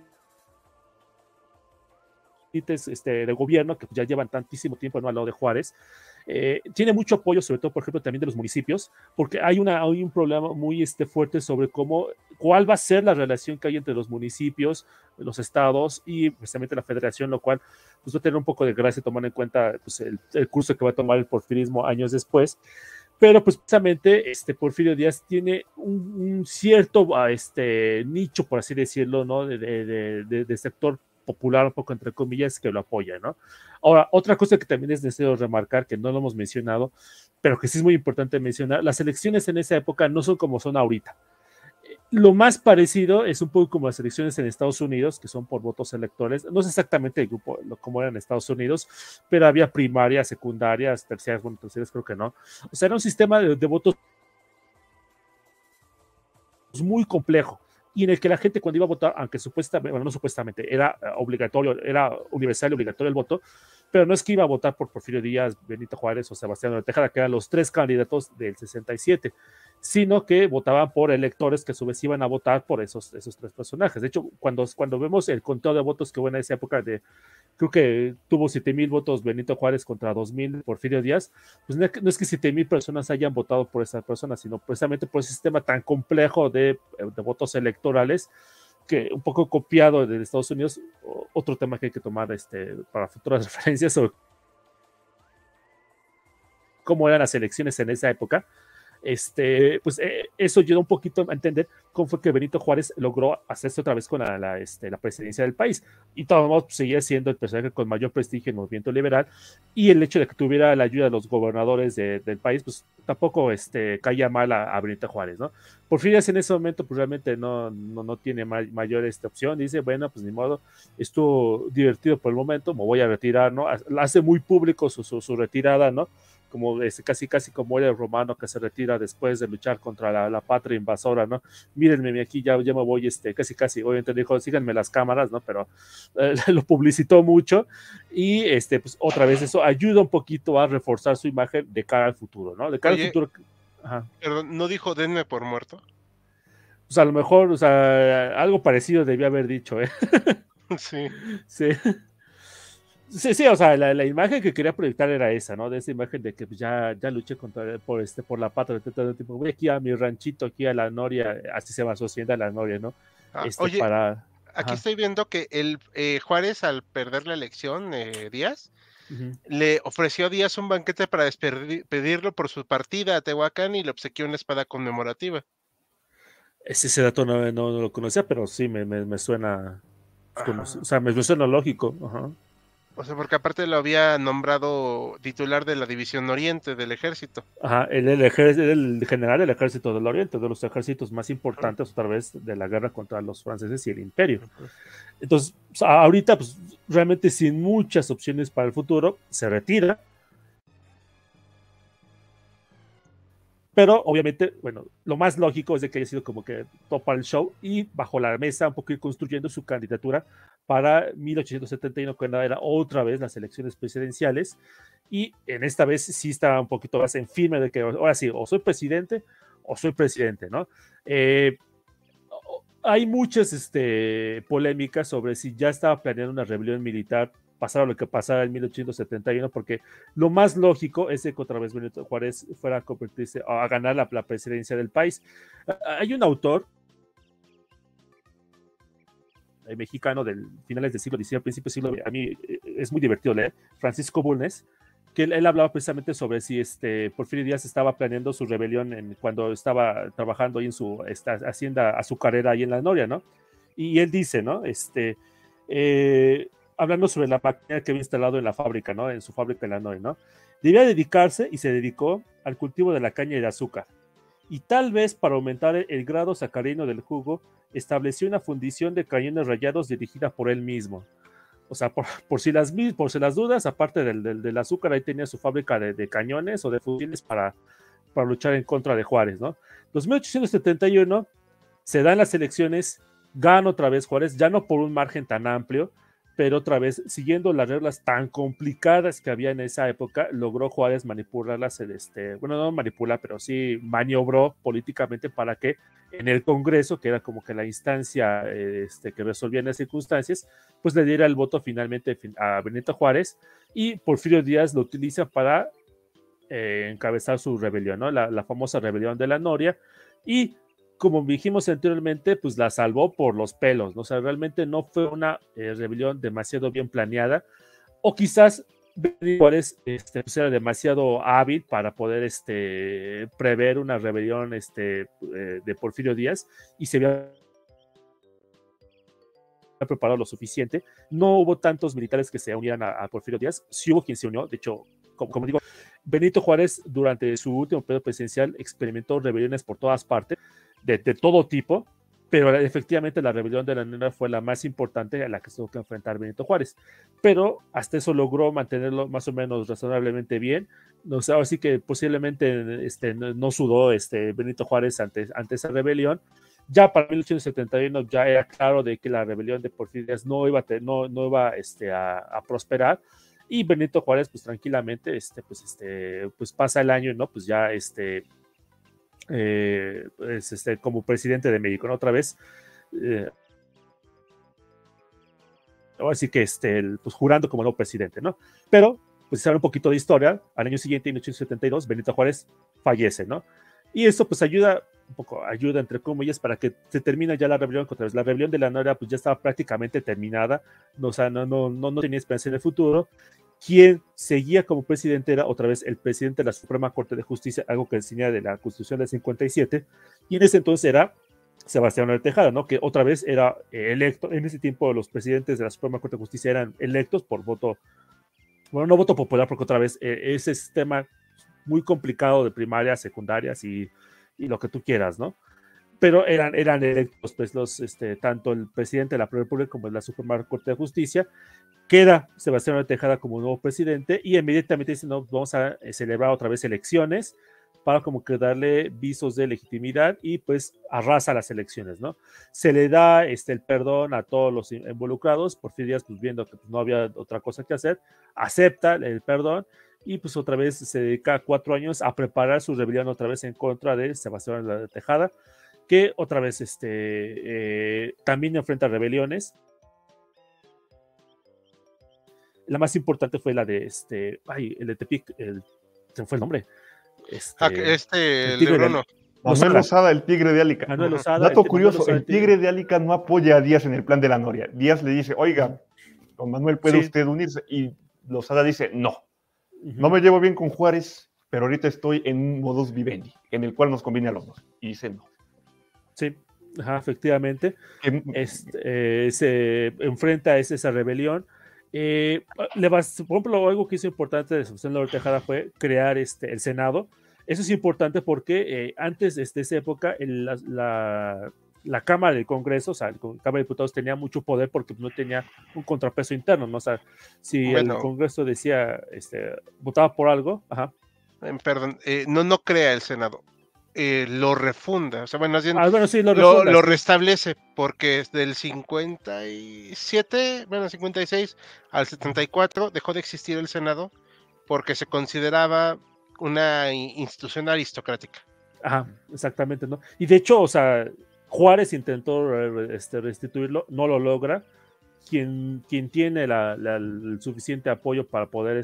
de gobierno, que ya llevan tantísimo tiempo ¿no? al lado de Juárez. Tiene mucho apoyo, sobre todo, por ejemplo, también de los municipios, porque hay un problema muy fuerte sobre cuál va a ser la relación que hay entre los municipios, los estados y precisamente la federación, lo cual pues, va a tener un poco de gracia tomando en cuenta pues, el curso que va a tomar el porfirismo años después. Pero pues precisamente Porfirio Díaz tiene un cierto nicho, por así decirlo, ¿no? de sector popular, un poco entre comillas, que lo apoya, ¿no? Ahora, otra cosa que también es necesario remarcar, que no lo hemos mencionado, pero que sí es muy importante mencionar, las elecciones en esa época no son como son ahorita. Lo más parecido es un poco como las elecciones en Estados Unidos, que son por votos electorales. No es exactamente el grupo como era en Estados Unidos, pero había primarias, secundarias, terciarias, bueno, terciarias creo que no. O sea, era un sistema de votos muy complejo y en el que la gente cuando iba a votar, aunque supuestamente, bueno, no supuestamente, era obligatorio, era universal y obligatorio el voto, pero no es que iba a votar por Porfirio Díaz, Benito Juárez o Sebastián Tejada, que eran los tres candidatos del 67, sino que votaban por electores que a su vez iban a votar por esos tres personajes. De hecho, cuando vemos el conteo de votos que hubo en esa época creo que tuvo 7,000 votos Benito Juárez contra 2,000 Porfirio Díaz, pues no es que 7,000 personas hayan votado por esa persona, sino precisamente por ese sistema tan complejo de votos electorales, que un poco copiado de Estados Unidos. Otro tema que hay que tomar para futuras referencias sobre cómo eran las elecciones en esa época. Pues eso ayuda un poquito a entender cómo fue que Benito Juárez logró hacerse otra vez con la presidencia del país, y todo seguía siendo el personaje con mayor prestigio en el movimiento liberal, y el hecho de que tuviera la ayuda de los gobernadores del país, pues tampoco caía mal a Benito Juárez, ¿no? Porfirio en ese momento pues realmente no tiene mayor opción, dice, bueno, pues ni modo, estuvo divertido por el momento, me voy a retirar, ¿no? Hace muy público su retirada, ¿no? Como casi como el romano que se retira después de luchar contra la patria invasora, ¿no? Mírenme aquí, ya me voy, casi, obviamente dijo, síganme las cámaras, ¿no? Pero lo publicitó mucho, y pues otra vez eso ayuda un poquito a reforzar su imagen de cara al futuro, ¿no? De cara al futuro. Ajá. Perdón, ¿no dijo denme por muerto? Pues a lo mejor, o sea, algo parecido debía haber dicho, ¿eh? Sí. Sí. Sí, o sea, la imagen que quería proyectar era esa, ¿no? De esa imagen de que pues, ya luché por la patria de todo el tiempo. Voy aquí a mi ranchito, aquí a la Noria, así se llama su hacienda, la Noria, ¿no? Oye, para... aquí Ajá. estoy viendo que el Juárez, al perder la elección, Díaz, Uh-huh. le ofreció a Díaz un banquete para despedirlo por su partida a Tehuacán y le obsequió una espada conmemorativa. Ese dato no lo conocía, pero sí me suena, o sea, me suena lógico. Ajá. O sea, porque aparte lo había nombrado titular de la División Oriente del Ejército. Ajá, el general del Ejército del Oriente, de los ejércitos más importantes otra vez de la guerra contra los franceses y el Imperio. Entonces, ahorita, pues realmente sin muchas opciones para el futuro, se retira. Pero obviamente, bueno, lo más lógico es de que haya sido como que topa el show y bajo la mesa un poco ir construyendo su candidatura para 1871, cuando era otra vez las elecciones presidenciales. Y en esta vez sí estaba un poquito más en firme de que ahora sí, o soy presidente, ¿no? Hay muchas polémicas sobre si ya estaba planeando una rebelión militar, pasara lo que pasara en 1871, porque lo más lógico es que otra vez Benito Juárez fuera a convertirse, a ganar la presidencia del país. Hay un autor mexicano del finales del siglo XIX, principios del siglo XX, a mí es muy divertido leer, Francisco Bulnes, que él hablaba precisamente sobre si Porfirio Díaz estaba planeando su rebelión cuando estaba trabajando ahí en su hacienda azucarera ahí en la Noria, ¿no? Y él dice, ¿no? Hablando sobre la máquina que había instalado en la fábrica, ¿no? En su fábrica en la Noria, ¿no? Debía dedicarse y se dedicó al cultivo de la caña y de azúcar. Y tal vez para aumentar el grado sacarino del jugo, estableció una fundición de cañones rayados dirigida por él mismo. O sea, por si las dudas, aparte del azúcar, ahí tenía su fábrica de cañones o de fusiles para luchar en contra de Juárez, ¿no? 1871 se dan las elecciones, gana otra vez Juárez, ya no por un margen tan amplio, pero otra vez, siguiendo las reglas tan complicadas que había en esa época, logró Juárez manipularlas, bueno, no manipular, pero sí maniobró políticamente para que en el Congreso, que era como que la instancia que resolvía en las circunstancias, pues le diera el voto finalmente a Benito Juárez, y Porfirio Díaz lo utiliza para encabezar su rebelión, ¿no? La famosa rebelión de la Noria, y como dijimos anteriormente, pues la salvó por los pelos, ¿no? O sea, realmente no fue una rebelión demasiado bien planeada, o quizás Benito Juárez pues era demasiado hábil para poder prever una rebelión de Porfirio Díaz, y se había preparado lo suficiente. No hubo tantos militares que se unieran a Porfirio Díaz, sí hubo quien se unió, de hecho, como digo, Benito Juárez durante su último periodo presidencial experimentó rebeliones por todas partes, de todo tipo, pero efectivamente la rebelión de la Noria fue la más importante a la que se tuvo que enfrentar Benito Juárez, pero hasta eso logró mantenerlo más o menos razonablemente bien. O sea, así que posiblemente no sudó Benito Juárez ante esa rebelión. Ya para 1871 ya era claro de que la rebelión de Porfirio Díaz no iba a prosperar, y Benito Juárez pues tranquilamente pues pasa el año, ¿no? Pues ya como presidente de México, ¿no? Otra vez, así que pues jurando como nuevo presidente, ¿no? Pero, pues si sabe un poquito de historia, al año siguiente, en 1872, Benito Juárez fallece, ¿no? Y eso pues ayuda entre comillas para que se termine ya la rebelión contra la rebelión de la Noria, pues ya estaba prácticamente terminada, no, o sea, no tenía esperanza en el futuro. Quien seguía como presidente era otra vez el presidente de la Suprema Corte de Justicia, algo que enseña de la Constitución del 57, y en ese entonces era Sebastián de Tejada, ¿no? Que otra vez era electo. En ese tiempo los presidentes de la Suprema Corte de Justicia eran electos por voto, bueno, no voto popular, porque otra vez ese sistema muy complicado de primarias, secundarias y lo que tú quieras, ¿no? Pero eran electos, pues, tanto el presidente de la República como de la Suprema Corte de Justicia. Queda Sebastián Tejada como nuevo presidente, y inmediatamente dicen, no, vamos a celebrar otra vez elecciones para como que darle visos de legitimidad, y pues arrasa las elecciones, ¿no? Se le da el perdón a todos los involucrados. Porfirio Díaz, pues viendo que pues, no había otra cosa que hacer, acepta el perdón, y pues otra vez se dedica 4 años a preparar su rebelión otra vez en contra de Sebastián de Tejada, que otra vez también enfrenta rebeliones. La más importante fue la de el de Tepic, se me fue el nombre. El de Bruno. Manuel Lozada, el tigre de Álica. Manuel Lozada, Dato curioso, el tigre de Álica no apoya a Díaz en el plan de la Noria. Díaz le dice, oiga, don Manuel, ¿puede usted unirse? Y Lozada dice, no. No me llevo bien con Juárez, pero ahorita estoy en un modus vivendi, en el cual nos conviene a los dos. Y dice no. Sí, efectivamente. Se enfrenta a esa rebelión. Por ejemplo, algo que hizo importante de Sebastián Lerdo Tejada fue crear el Senado. Eso es importante porque antes de esa época la Cámara del Congreso, o sea, la Cámara de Diputados tenía mucho poder porque no tenía un contrapeso interno, ¿no? O sea, si el Congreso decía, votaba por algo, perdón, no crea el Senado. lo refunda, o sea, bueno, más bien Bueno, sí, lo lo refundas. restablece, porque es del 57, bueno, 56 al 74 dejó de existir el Senado porque se consideraba una institución aristocrática. Ajá, exactamente, ¿no? Y de hecho, o sea, Juárez intentó restituirlo, no lo logra. Quien tiene el suficiente apoyo para poder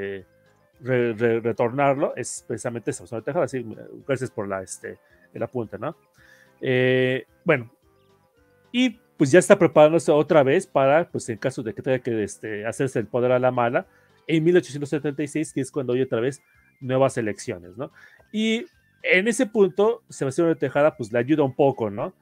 retornarlo es precisamente Sebastián Tejada, así, gracias por el apunte, ¿no? Bueno, y pues ya está preparándose otra vez para, pues en caso de que tenga que hacerse el poder a la mala, en 1876, que es cuando hay otra vez nuevas elecciones, ¿no? Y en ese punto, Sebastián de Tejada, pues le ayuda un poco, ¿no?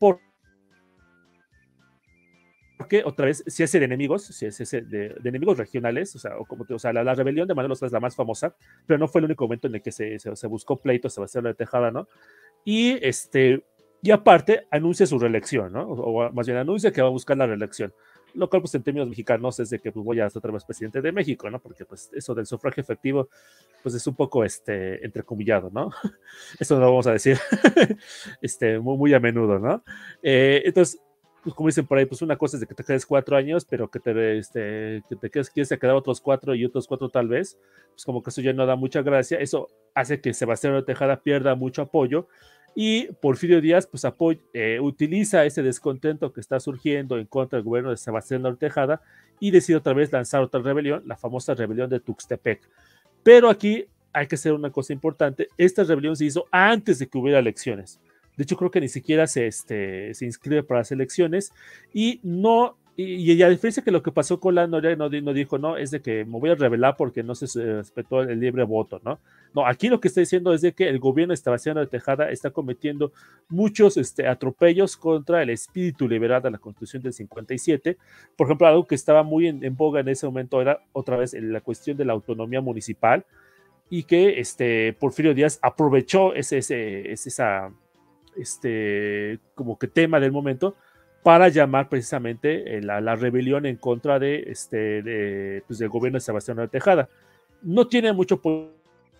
Porque otra vez se hace de enemigos, se hace de enemigos regionales, o sea, la rebelión de Manuel Rosas es la más famosa, pero no fue el único momento en el que se buscó pleito Sebastián de Tejada, ¿no? Y y aparte anuncia su reelección, ¿no? O más bien anuncia que va a buscar la reelección. Lo cual, pues en términos mexicanos, es de que pues, voy a ser otra vez presidente de México, ¿no? Porque pues eso del sufragio efectivo, pues es un poco entrecomillado, ¿no? Eso no lo vamos a decir muy a menudo, ¿no? Entonces, pues como dicen por ahí, pues una cosa es de que te quedes 4 años, pero que te quieres quedar otros 4 y otros 4 tal vez, pues como que eso ya no da mucha gracia. Eso hace que Sebastián de Tejada pierda mucho apoyo y Porfirio Díaz pues utiliza ese descontento que está surgiendo en contra del gobierno de Sebastián de Tejada y decide otra vez lanzar otra rebelión, la famosa rebelión de Tuxtepec. Pero aquí hay que hacer una cosa importante, esta rebelión se hizo antes de que hubiera elecciones. De hecho, creo que ni siquiera se inscribe para las elecciones y no, y a diferencia que lo que pasó con la Noria, no dijo, no, es de que me voy a rebelar porque no se respetó el libre voto, ¿no? No, aquí lo que está diciendo es de que el gobierno de Sebastián de Tejada está cometiendo muchos atropellos contra el espíritu liberal de la Constitución del 57. Por ejemplo, algo que estaba muy en boga en ese momento era otra vez la cuestión de la autonomía municipal y que Porfirio Díaz aprovechó esa como que tema del momento para llamar precisamente la rebelión en contra pues del gobierno de Sebastián de Tejada. No tiene mucho apoyo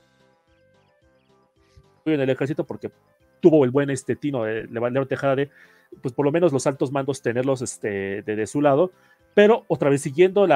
en el ejército porque tuvo el buen tino de Leandro Tejada de, pues por lo menos los altos mandos tenerlos de su lado, pero otra vez siguiendo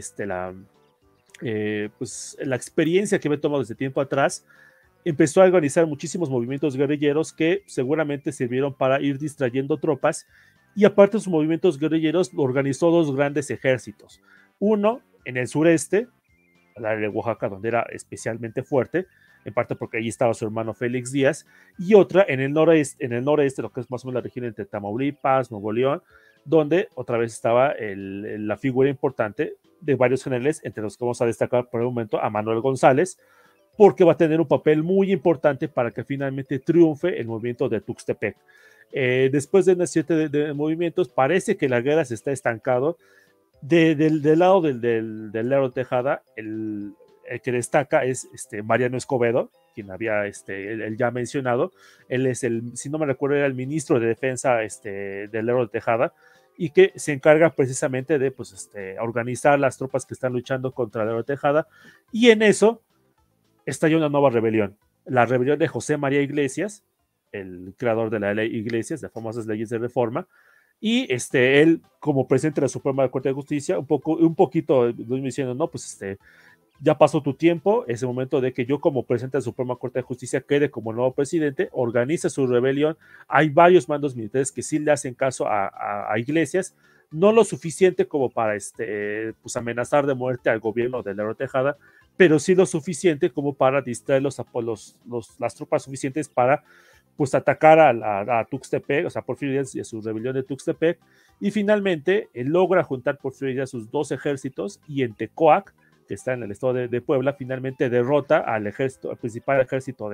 pues, la experiencia que me he tomado desde tiempo atrás, empezó a organizar muchísimos movimientos guerrilleros que seguramente sirvieron para ir distrayendo tropas y aparte de sus movimientos guerrilleros organizó dos grandes ejércitos. Uno en el sureste, la de Oaxaca, donde era especialmente fuerte, en parte porque allí estaba su hermano Félix Díaz, y otra en el noreste, lo que es más o menos la región entre Tamaulipas, Nuevo León, donde otra vez estaba la figura importante de varios generales, entre los que vamos a destacar por el momento a Manuel González, porque va a tener un papel muy importante para que finalmente triunfe el movimiento de Tuxtepec. Después de una serie de movimientos, parece que la guerra se está estancado. Del lado del Lero Tejada, el que destaca es Mariano Escobedo, quien había él ya mencionado. Él es si no me recuerdo, era el ministro de Defensa del Lero Tejada y que se encarga precisamente de pues, organizar las tropas que están luchando contra Lero Tejada. Y en eso estalló una nueva rebelión, la rebelión de José María Iglesias, el creador de la ley Iglesias, de famosas leyes de reforma, y él, como presidente de la Suprema Corte de Justicia, un poquito diciendo, no, pues ya pasó tu tiempo, es el momento de que yo como presidente de la Suprema Corte de Justicia quede como nuevo presidente, organiza su rebelión, hay varios mandos militares que sí le hacen caso a Iglesias, no lo suficiente como para pues amenazar de muerte al gobierno de Lero Tejada, pero sí lo suficiente como para distraer las tropas suficientes para pues atacar a Tuxtepec, o sea, Porfirio Díaz y a su rebelión de Tuxtepec, y finalmente logra juntar Porfirio Díaz sus dos ejércitos y en Tecoac, que está en el estado de Puebla, finalmente derrota al principal ejército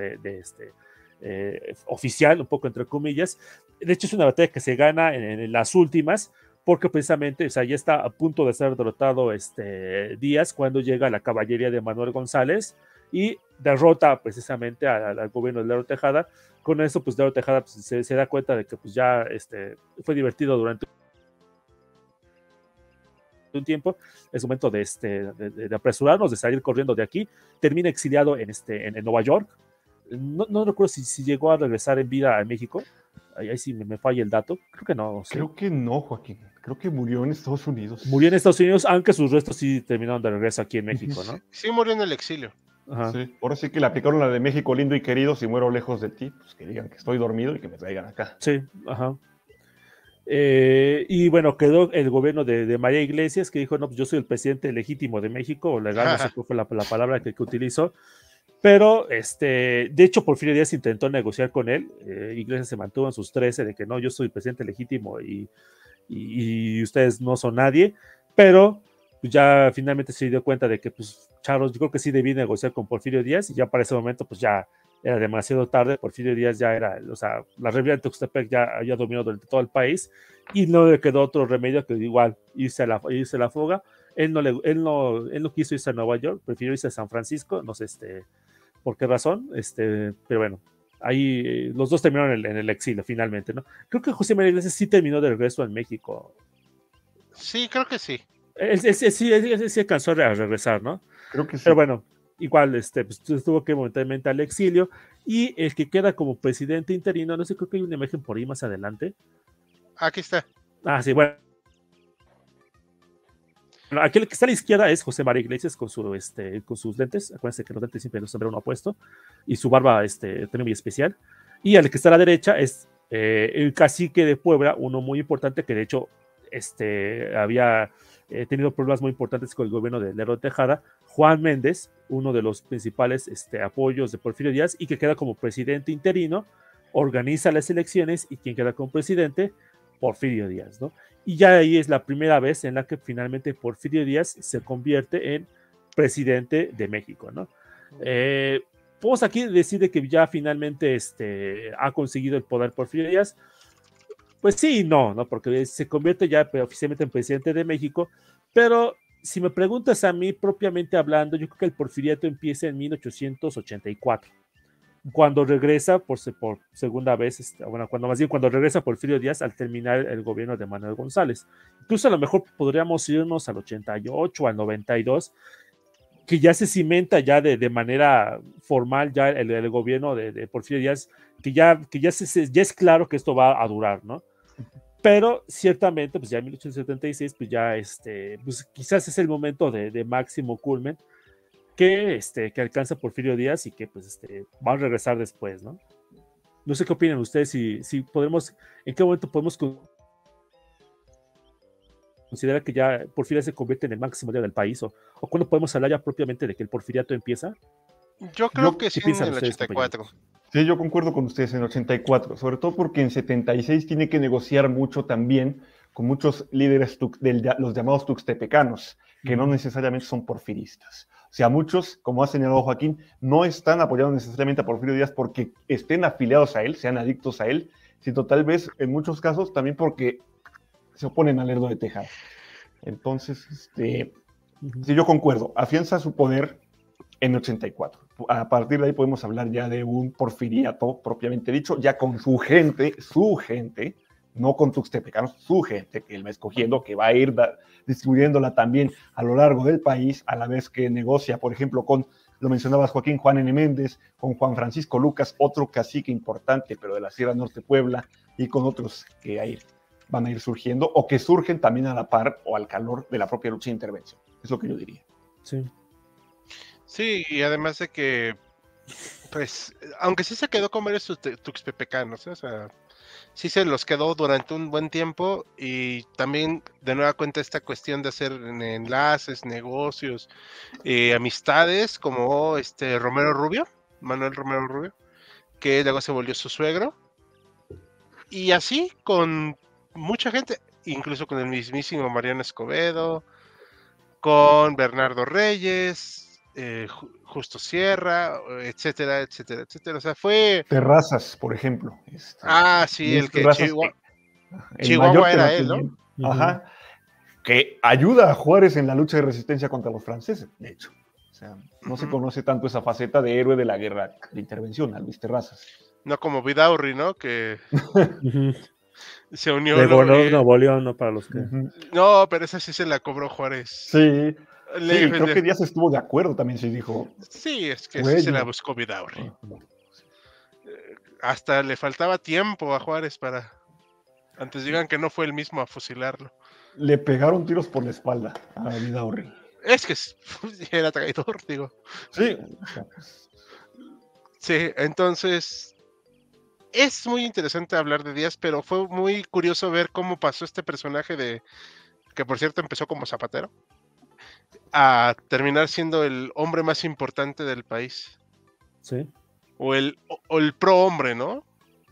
oficial, un poco entre comillas. De hecho, es una batalla que se gana en las últimas, porque precisamente, o sea, ya está a punto de ser derrotado Díaz cuando llega la caballería de Manuel González y derrota precisamente al gobierno de Lero Tejada. Con eso, pues Lero Tejada pues, se da cuenta de que pues ya fue divertido durante un tiempo, es momento de apresurarnos, de salir corriendo de aquí, termina exiliado en Nueva York, no recuerdo si llegó a regresar en vida a México. Ahí sí me falla el dato. Creo que no. ¿Sí? Creo que no, Joaquín. Creo que murió en Estados Unidos. Murió en Estados Unidos, aunque sus restos sí terminaron de regreso aquí en México, ¿no? Sí, murió en el exilio. Ajá. Sí. Ahora sí que le aplicaron la de México lindo y querido, si muero lejos de ti, pues que digan que estoy dormido y que me traigan acá. Sí, ajá. Y bueno, quedó el gobierno de María Iglesias, que dijo, no, pues yo soy el presidente legítimo de México, o legal, no sé cuál fue la palabra que utilizó. Pero, de hecho, Porfirio Díaz intentó negociar con él. Iglesias se mantuvo en sus 13 de que no, yo soy el presidente legítimo y ustedes no son nadie. Pero pues, ya finalmente se dio cuenta de que, pues, Charros, yo creo que sí debía negociar con Porfirio Díaz. Y ya para ese momento, pues ya era demasiado tarde. Porfirio Díaz ya era, o sea, la rebelión de Tuxtepec ya había dominado durante todo el país. Y no le quedó otro remedio que igual irse a la fuga. Él no quiso irse a Nueva York, prefirió irse a San Francisco. No sé, por qué razón, pero bueno, ahí los dos terminaron en el exilio finalmente, ¿no? Creo que José María Iglesias sí terminó de regreso en México. Sí, creo que sí. Él sí alcanzó a regresar, ¿no? Creo que sí. Pero bueno, igual pues, tuvo que ir momentáneamente al exilio, y el que queda como presidente interino, no sé, creo que hay una imagen por ahí más adelante. Aquí está. Ah, sí, bueno. Aquel que está a la izquierda es José María Iglesias con sus lentes. Acuérdense que los lentes siempre los sombrero uno opuesto y su barba tiene muy especial. Y el que está a la derecha es el cacique de Puebla, uno muy importante que de hecho había tenido problemas muy importantes con el gobierno de Lerdo de Tejada, Juan Méndez, uno de los principales apoyos de Porfirio Díaz, y que queda como presidente interino, organiza las elecciones, y quien queda como presidente, Porfirio Díaz, ¿no? Y ya ahí es la primera vez en la que finalmente Porfirio Díaz se convierte en presidente de México, ¿no? Podemos aquí decir que ya finalmente ha conseguido el poder Porfirio Díaz. Pues sí y no, porque se convierte ya oficialmente en presidente de México, pero si me preguntas a mí propiamente hablando, yo creo que el porfiriato empieza en 1884. Cuando regresa por segunda vez, cuando regresa Porfirio Díaz al terminar el gobierno de Manuel González. Incluso a lo mejor podríamos irnos al 88, al 92, que ya se cimenta ya de manera formal ya el gobierno de Porfirio Díaz, que ya es claro que esto va a durar, ¿no? Pero ciertamente, pues ya en 1876, pues ya pues quizás es el momento de máximo culmen que alcanza Porfirio Díaz, y que pues va a regresar después, ¿no? No sé qué opinan ustedes, si podemos, en qué momento podemos considerar que ya Porfirio se convierte en el máximo líder del país, o cuándo podemos hablar ya propiamente de que el porfiriato empieza. Yo creo que sí, en el 84. Sí, yo concuerdo con ustedes en el 84, sobre todo porque en 76 tiene que negociar mucho también con muchos líderes de los llamados tuxtepecanos, que no necesariamente son porfiristas. O sea, muchos, como ha señalado Joaquín, no están apoyando necesariamente a Porfirio Díaz porque estén afiliados a él, sean adictos a él, sino tal vez en muchos casos también porque se oponen al Lerdo de Tejada. Entonces, sí, yo concuerdo, afianza su poder en 84. A partir de ahí podemos hablar ya de un porfiriato propiamente dicho, ya con su gente, no con tuxtepecanos, su gente que él va escogiendo, que va a ir distribuyéndola también a lo largo del país, a la vez que negocia, por ejemplo, con, lo mencionabas Joaquín, Juan N. Méndez, con Juan Francisco Lucas, otro cacique importante, pero de la Sierra Norte Puebla, y con otros que ahí van a ir surgiendo, o que surgen también a la par o al calor de la propia lucha de intervención. Es lo que yo diría. Sí. Sí, y además de que, pues, aunque sí se quedó con varios tuxtepecanos, o sea, sí se los quedó durante un buen tiempo, y también de nueva cuenta esta cuestión de hacer enlaces, negocios, amistades, como Manuel Romero Rubio, que luego se volvió su suegro, y así con mucha gente, incluso con el mismísimo Mariano Escobedo, con Bernardo Reyes, Justo Sierra, etcétera, etcétera, etcétera. O sea, fue... Terrazas, por ejemplo. Sí, el que Chihuahua era él, ¿no? Ajá. Que ayuda a Juárez en la lucha de resistencia contra los franceses, de hecho. O sea, no se conoce tanto esa faceta de héroe de la guerra de intervención, a Luis Terrazas. No como Vidaurri, ¿no? Que se unió... De Nuevo León, ¿no? Para los que... No, pero esa sí se la cobró Juárez. Sí. Sí, creo que Díaz estuvo de acuerdo también, sí dijo. Sí, es que sí se la buscó Vidaurri. hasta le faltaba tiempo a Juárez para... Antes digan que no fue el mismo a fusilarlo. Le pegaron tiros por la espalda a Vidaurri. Es que era traidor, digo. Sí. Sí, entonces es muy interesante hablar de Díaz, pero fue muy curioso ver cómo pasó este personaje de, que por cierto empezó como zapatero, a terminar siendo el hombre más importante del país. Sí. O el pro hombre, ¿no?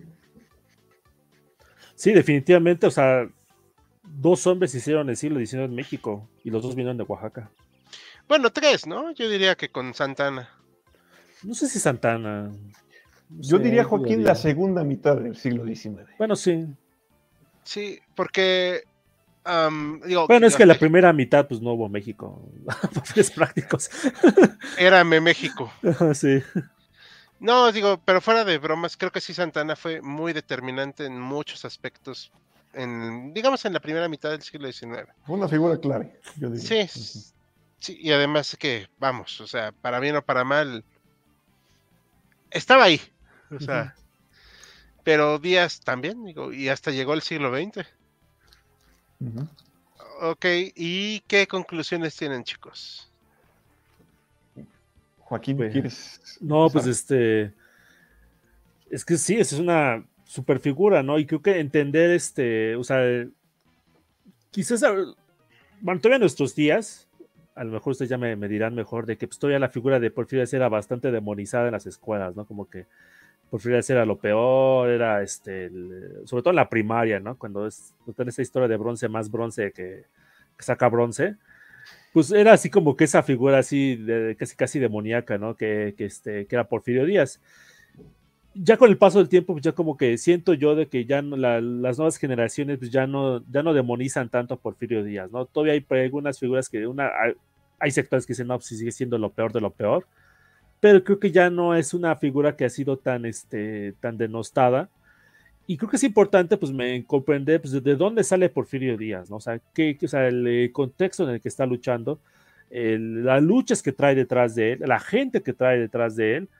Sí, definitivamente, o sea, 2 hombres hicieron el siglo XIX en México y los 2 vinieron de Oaxaca. Bueno, 3, ¿no? Yo diría que con Santana. No sé si Santana. No Yo sé, diría, Joaquín, dudaría. la segunda mitad del siglo XIX. Bueno, sí. Sí, porque... digo, Bueno, es yo que la sé, primera mitad, pues no hubo México. Por fines prácticos. érame México. Sí. No, digo, pero fuera de bromas, creo que sí Santana fue muy determinante en muchos aspectos, digamos en la primera mitad del siglo XIX. Fue una figura clave, yo diría. Sí, sí, y además que, vamos, o sea, para bien o para mal, estaba ahí, o sea, pero Díaz también, digo, y hasta llegó el siglo XX. Ujú. Ok, ¿y qué conclusiones tienen, chicos? Joaquín, Pues, ¿quieres no, pues empezar? es que sí, es una super figura, ¿no? Y creo que entender o sea, quizás, bueno, todavía en nuestros días, a lo mejor ustedes ya me dirán mejor, de que pues, todavía la figura de Porfirio Díaz era bastante demonizada en las escuelas, ¿no? Como que Porfirio Díaz era lo peor, era sobre todo en la primaria, ¿no? Cuando está esa historia de bronce más bronce que saca bronce, pues era así como que esa figura así de casi demoníaca, ¿no? Que era Porfirio Díaz. Ya con el paso del tiempo, pues ya como que siento yo de que ya no, las nuevas generaciones pues ya no demonizan tanto a Porfirio Díaz, ¿no? Todavía hay algunas figuras que hay sectores que dicen, no, pues sí sigue siendo lo peor de lo peor, pero creo que ya no es una figura que ha sido tan denostada. Y creo que es importante pues comprender pues, de dónde sale Porfirio Díaz, ¿no? O sea, o sea el contexto en el que está luchando, las luchas que trae detrás de él, la gente que trae detrás de él,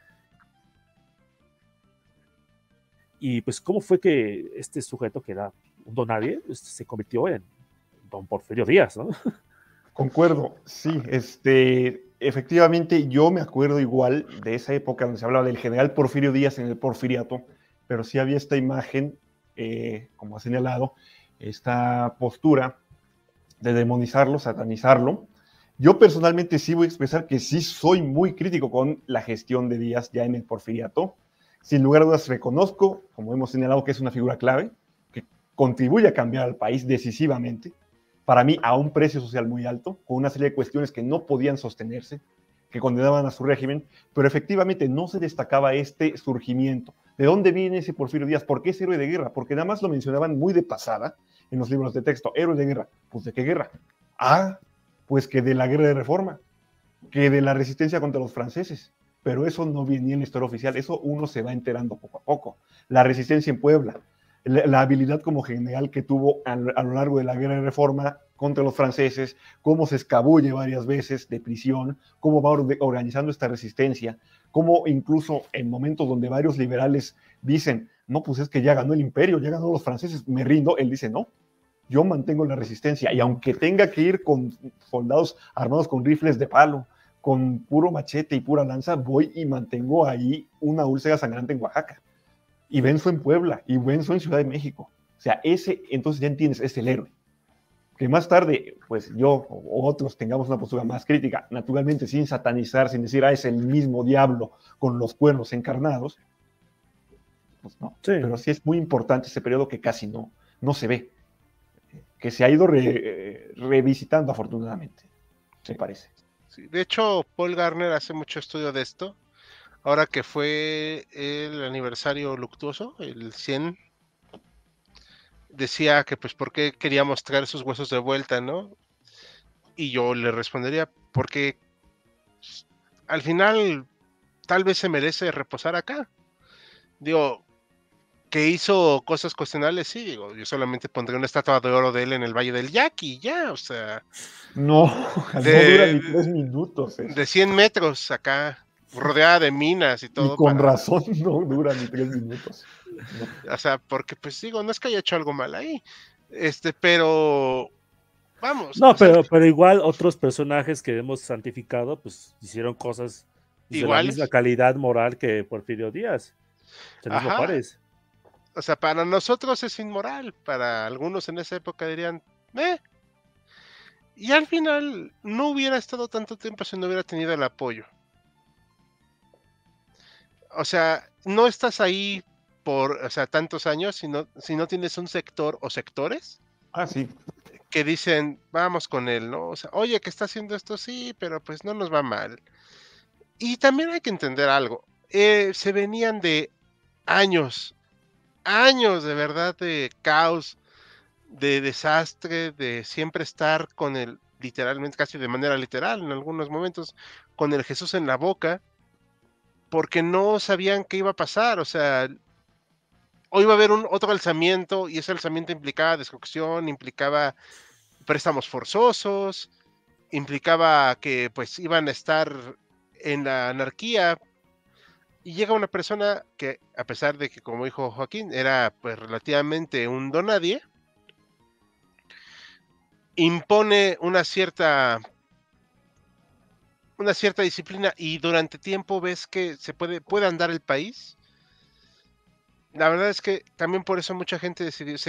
y pues cómo fue que este sujeto que era un don nadie se convirtió en don Porfirio Díaz, ¿no? Concuerdo, sí, efectivamente yo me acuerdo igual de esa época donde se hablaba del general Porfirio Díaz en el Porfiriato, pero sí había esta imagen, como ha señalado, esta postura de demonizarlo, satanizarlo. Yo personalmente sí voy a expresar que sí soy muy crítico con la gestión de Díaz ya en el Porfiriato. Sin lugar a dudas reconozco, como hemos señalado, que es una figura clave, que contribuye a cambiar al país decisivamente, para mí a un precio social muy alto, con una serie de cuestiones que no podían sostenerse, que condenaban a su régimen, pero efectivamente no se destacaba este surgimiento. ¿De dónde viene ese Porfirio Díaz? ¿Por qué es héroe de guerra? Porque nada más lo mencionaban muy de pasada en los libros de texto. Héroe de guerra. ¿Pues de qué guerra? Ah, pues que de la guerra de reforma, que de la resistencia contra los franceses. Pero eso no venía en la historia oficial, eso uno se va enterando poco a poco. La resistencia en Puebla, la habilidad como general que tuvo a lo largo de la guerra de reforma contra los franceses, cómo se escabulle varias veces de prisión, cómo va organizando esta resistencia, cómo incluso en momentos donde varios liberales dicen, no, pues es que ya ganó el imperio, ya ganó los franceses, me rindo, él dice, no, yo mantengo la resistencia, y aunque tenga que ir con soldados armados con rifles de palo, con puro machete y pura lanza, voy y mantengo ahí una úlcera sangrante en Oaxaca. Y venzo en Puebla, y venzo en Ciudad de México. O sea, ese, entonces ya entiendes, es el héroe. Que más tarde, pues yo o otros tengamos una postura más crítica, naturalmente sin satanizar, sin decir, es el mismo diablo con los cuernos encarnados, pues no. Sí. Pero sí es muy importante ese periodo que casi no se ve, que se ha ido revisitando afortunadamente, me parece. Sí, de hecho, Paul Garner hace mucho estudio de esto. Ahora que fue el aniversario luctuoso, el 100, decía que pues por qué queríamos traer sus huesos de vuelta, ¿no? Y yo le respondería, porque al final tal vez se merece reposar acá. Digo, que hizo cosas cuestionables, sí, digo, yo solamente pondré una estatua de oro de él en el Valle del Yaqui, ya, o sea... No dura ni 3 minutos. De 100 metros acá. rodeada de minas y Y todo con para, razón no dura ni 3 minutos. No. o sea, porque pues digo, no es que haya hecho algo mal ahí, pero vamos, o No, sea, pero igual otros personajes que hemos santificado, pues hicieron cosas pues, de la misma iguales, calidad moral que Porfirio Díaz, el mismo ajá, Juárez. o sea, para nosotros es inmoral, para algunos en esa época dirían, eh, y al final no hubiera estado tanto tiempo si no hubiera tenido el apoyo. O sea, no estás ahí por, o sea, tantos años si no tienes un sector o sectores Ah, sí. que dicen, vamos con él, ¿no? O sea, oye, que está haciendo esto, sí, pero pues no nos va mal. Y también hay que entender algo. Se venían de años, años de verdad de caos, de desastre, de siempre estar con el, literalmente, casi de manera literal en algunos momentos, con el Jesús en la boca, porque no sabían qué iba a pasar. O sea, hoy va a haber un otro alzamiento y ese alzamiento implicaba destrucción, implicaba préstamos forzosos, implicaba que pues iban a estar en la anarquía y llega una persona que a pesar de que como dijo Joaquín era pues relativamente un don nadie, impone una cierta disciplina y durante tiempo ves que se puede andar el país. La verdad es que también por eso mucha gente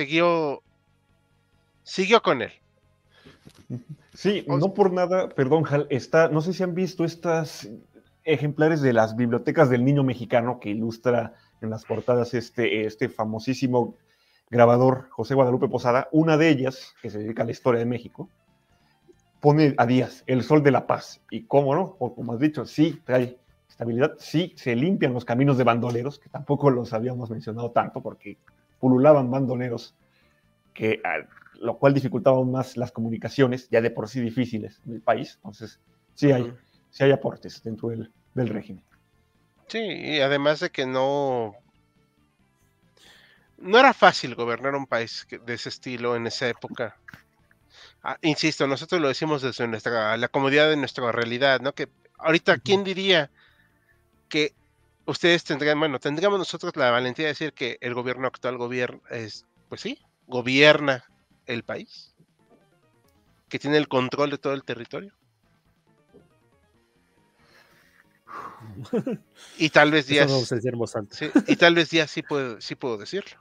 siguió con él. Sí, O- no por nada, perdón, Hal, no sé si han visto estas ejemplares de las bibliotecas del niño mexicano que ilustra en las portadas este famosísimo grabador José Guadalupe Posada. Una de ellas, que se dedica a la historia de México, pone a Díaz el sol de la paz. Y cómo no, o como has dicho, sí trae estabilidad, sí se limpian los caminos de bandoleros, que tampoco los habíamos mencionado tanto porque pululaban bandoleros que lo cual dificultaba aún más las comunicaciones, ya de por sí difíciles en el país. Entonces, Ujú. sí hay aportes dentro del régimen. Sí, y además de que no era fácil gobernar un país de ese estilo en esa época. Insisto, nosotros lo decimos desde la comodidad de nuestra realidad, ¿no? Que ahorita, ¿quién diría que ustedes tendrían, bueno, tendríamos nosotros la valentía de decir que el gobierno actual pues sí, gobierna el país, que tiene el control de todo el territorio? Y tal vez Eso no Díaz, vamos a decir en voz alta. sí, y tal vez Díaz sí puedo decirlo.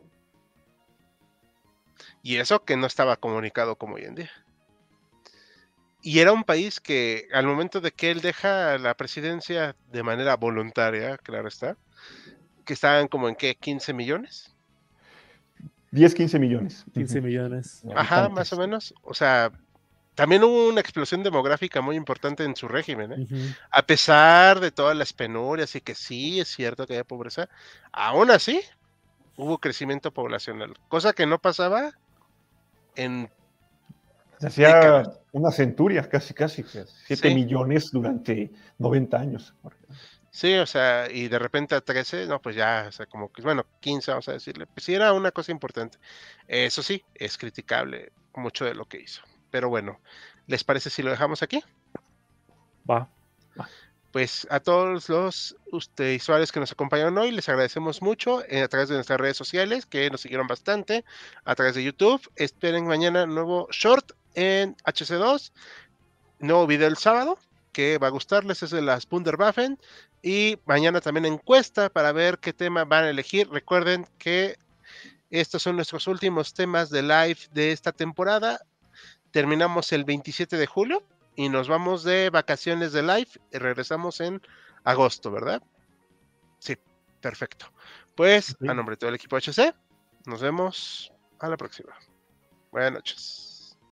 Y eso que no estaba comunicado como hoy en día. Y era un país que al momento de que él deja la presidencia de manera voluntaria, claro está, que estaban como en qué, 15 millones. 10, 15 millones 15 millones. de Ajá, más o habitantes. menos. O sea, también hubo una explosión demográfica muy importante en su régimen, ¿eh? Ujú. A pesar de todas las penurias y que sí es cierto que había pobreza, aún así hubo crecimiento poblacional, cosa que no pasaba en Se décadas. hacía una centuria, casi, casi, 7 Sí, millones durante 90 años. sí, o sea, y de repente a 13, no, pues ya, o sea, como que, bueno, 15, vamos a decirle, pues sí era una cosa importante. Eso sí, es criticable mucho de lo que hizo. Pero bueno, ¿les parece si lo dejamos aquí? Va. Pues a todos los usuarios que nos acompañaron hoy, les agradecemos mucho a través de nuestras redes sociales, que nos siguieron bastante, a través de YouTube. Esperen mañana nuevo short en HC2, nuevo video el sábado, que va a gustarles, es de las Wunderwaffen. Y mañana también encuesta para ver qué tema van a elegir. Recuerden que estos son nuestros últimos temas de live de esta temporada. Terminamos el 27 de julio y nos vamos de vacaciones de live y regresamos en agosto, ¿verdad? Sí, perfecto. Pues a Sí. nombre de todo el equipo HC, nos vemos a la próxima. Buenas noches.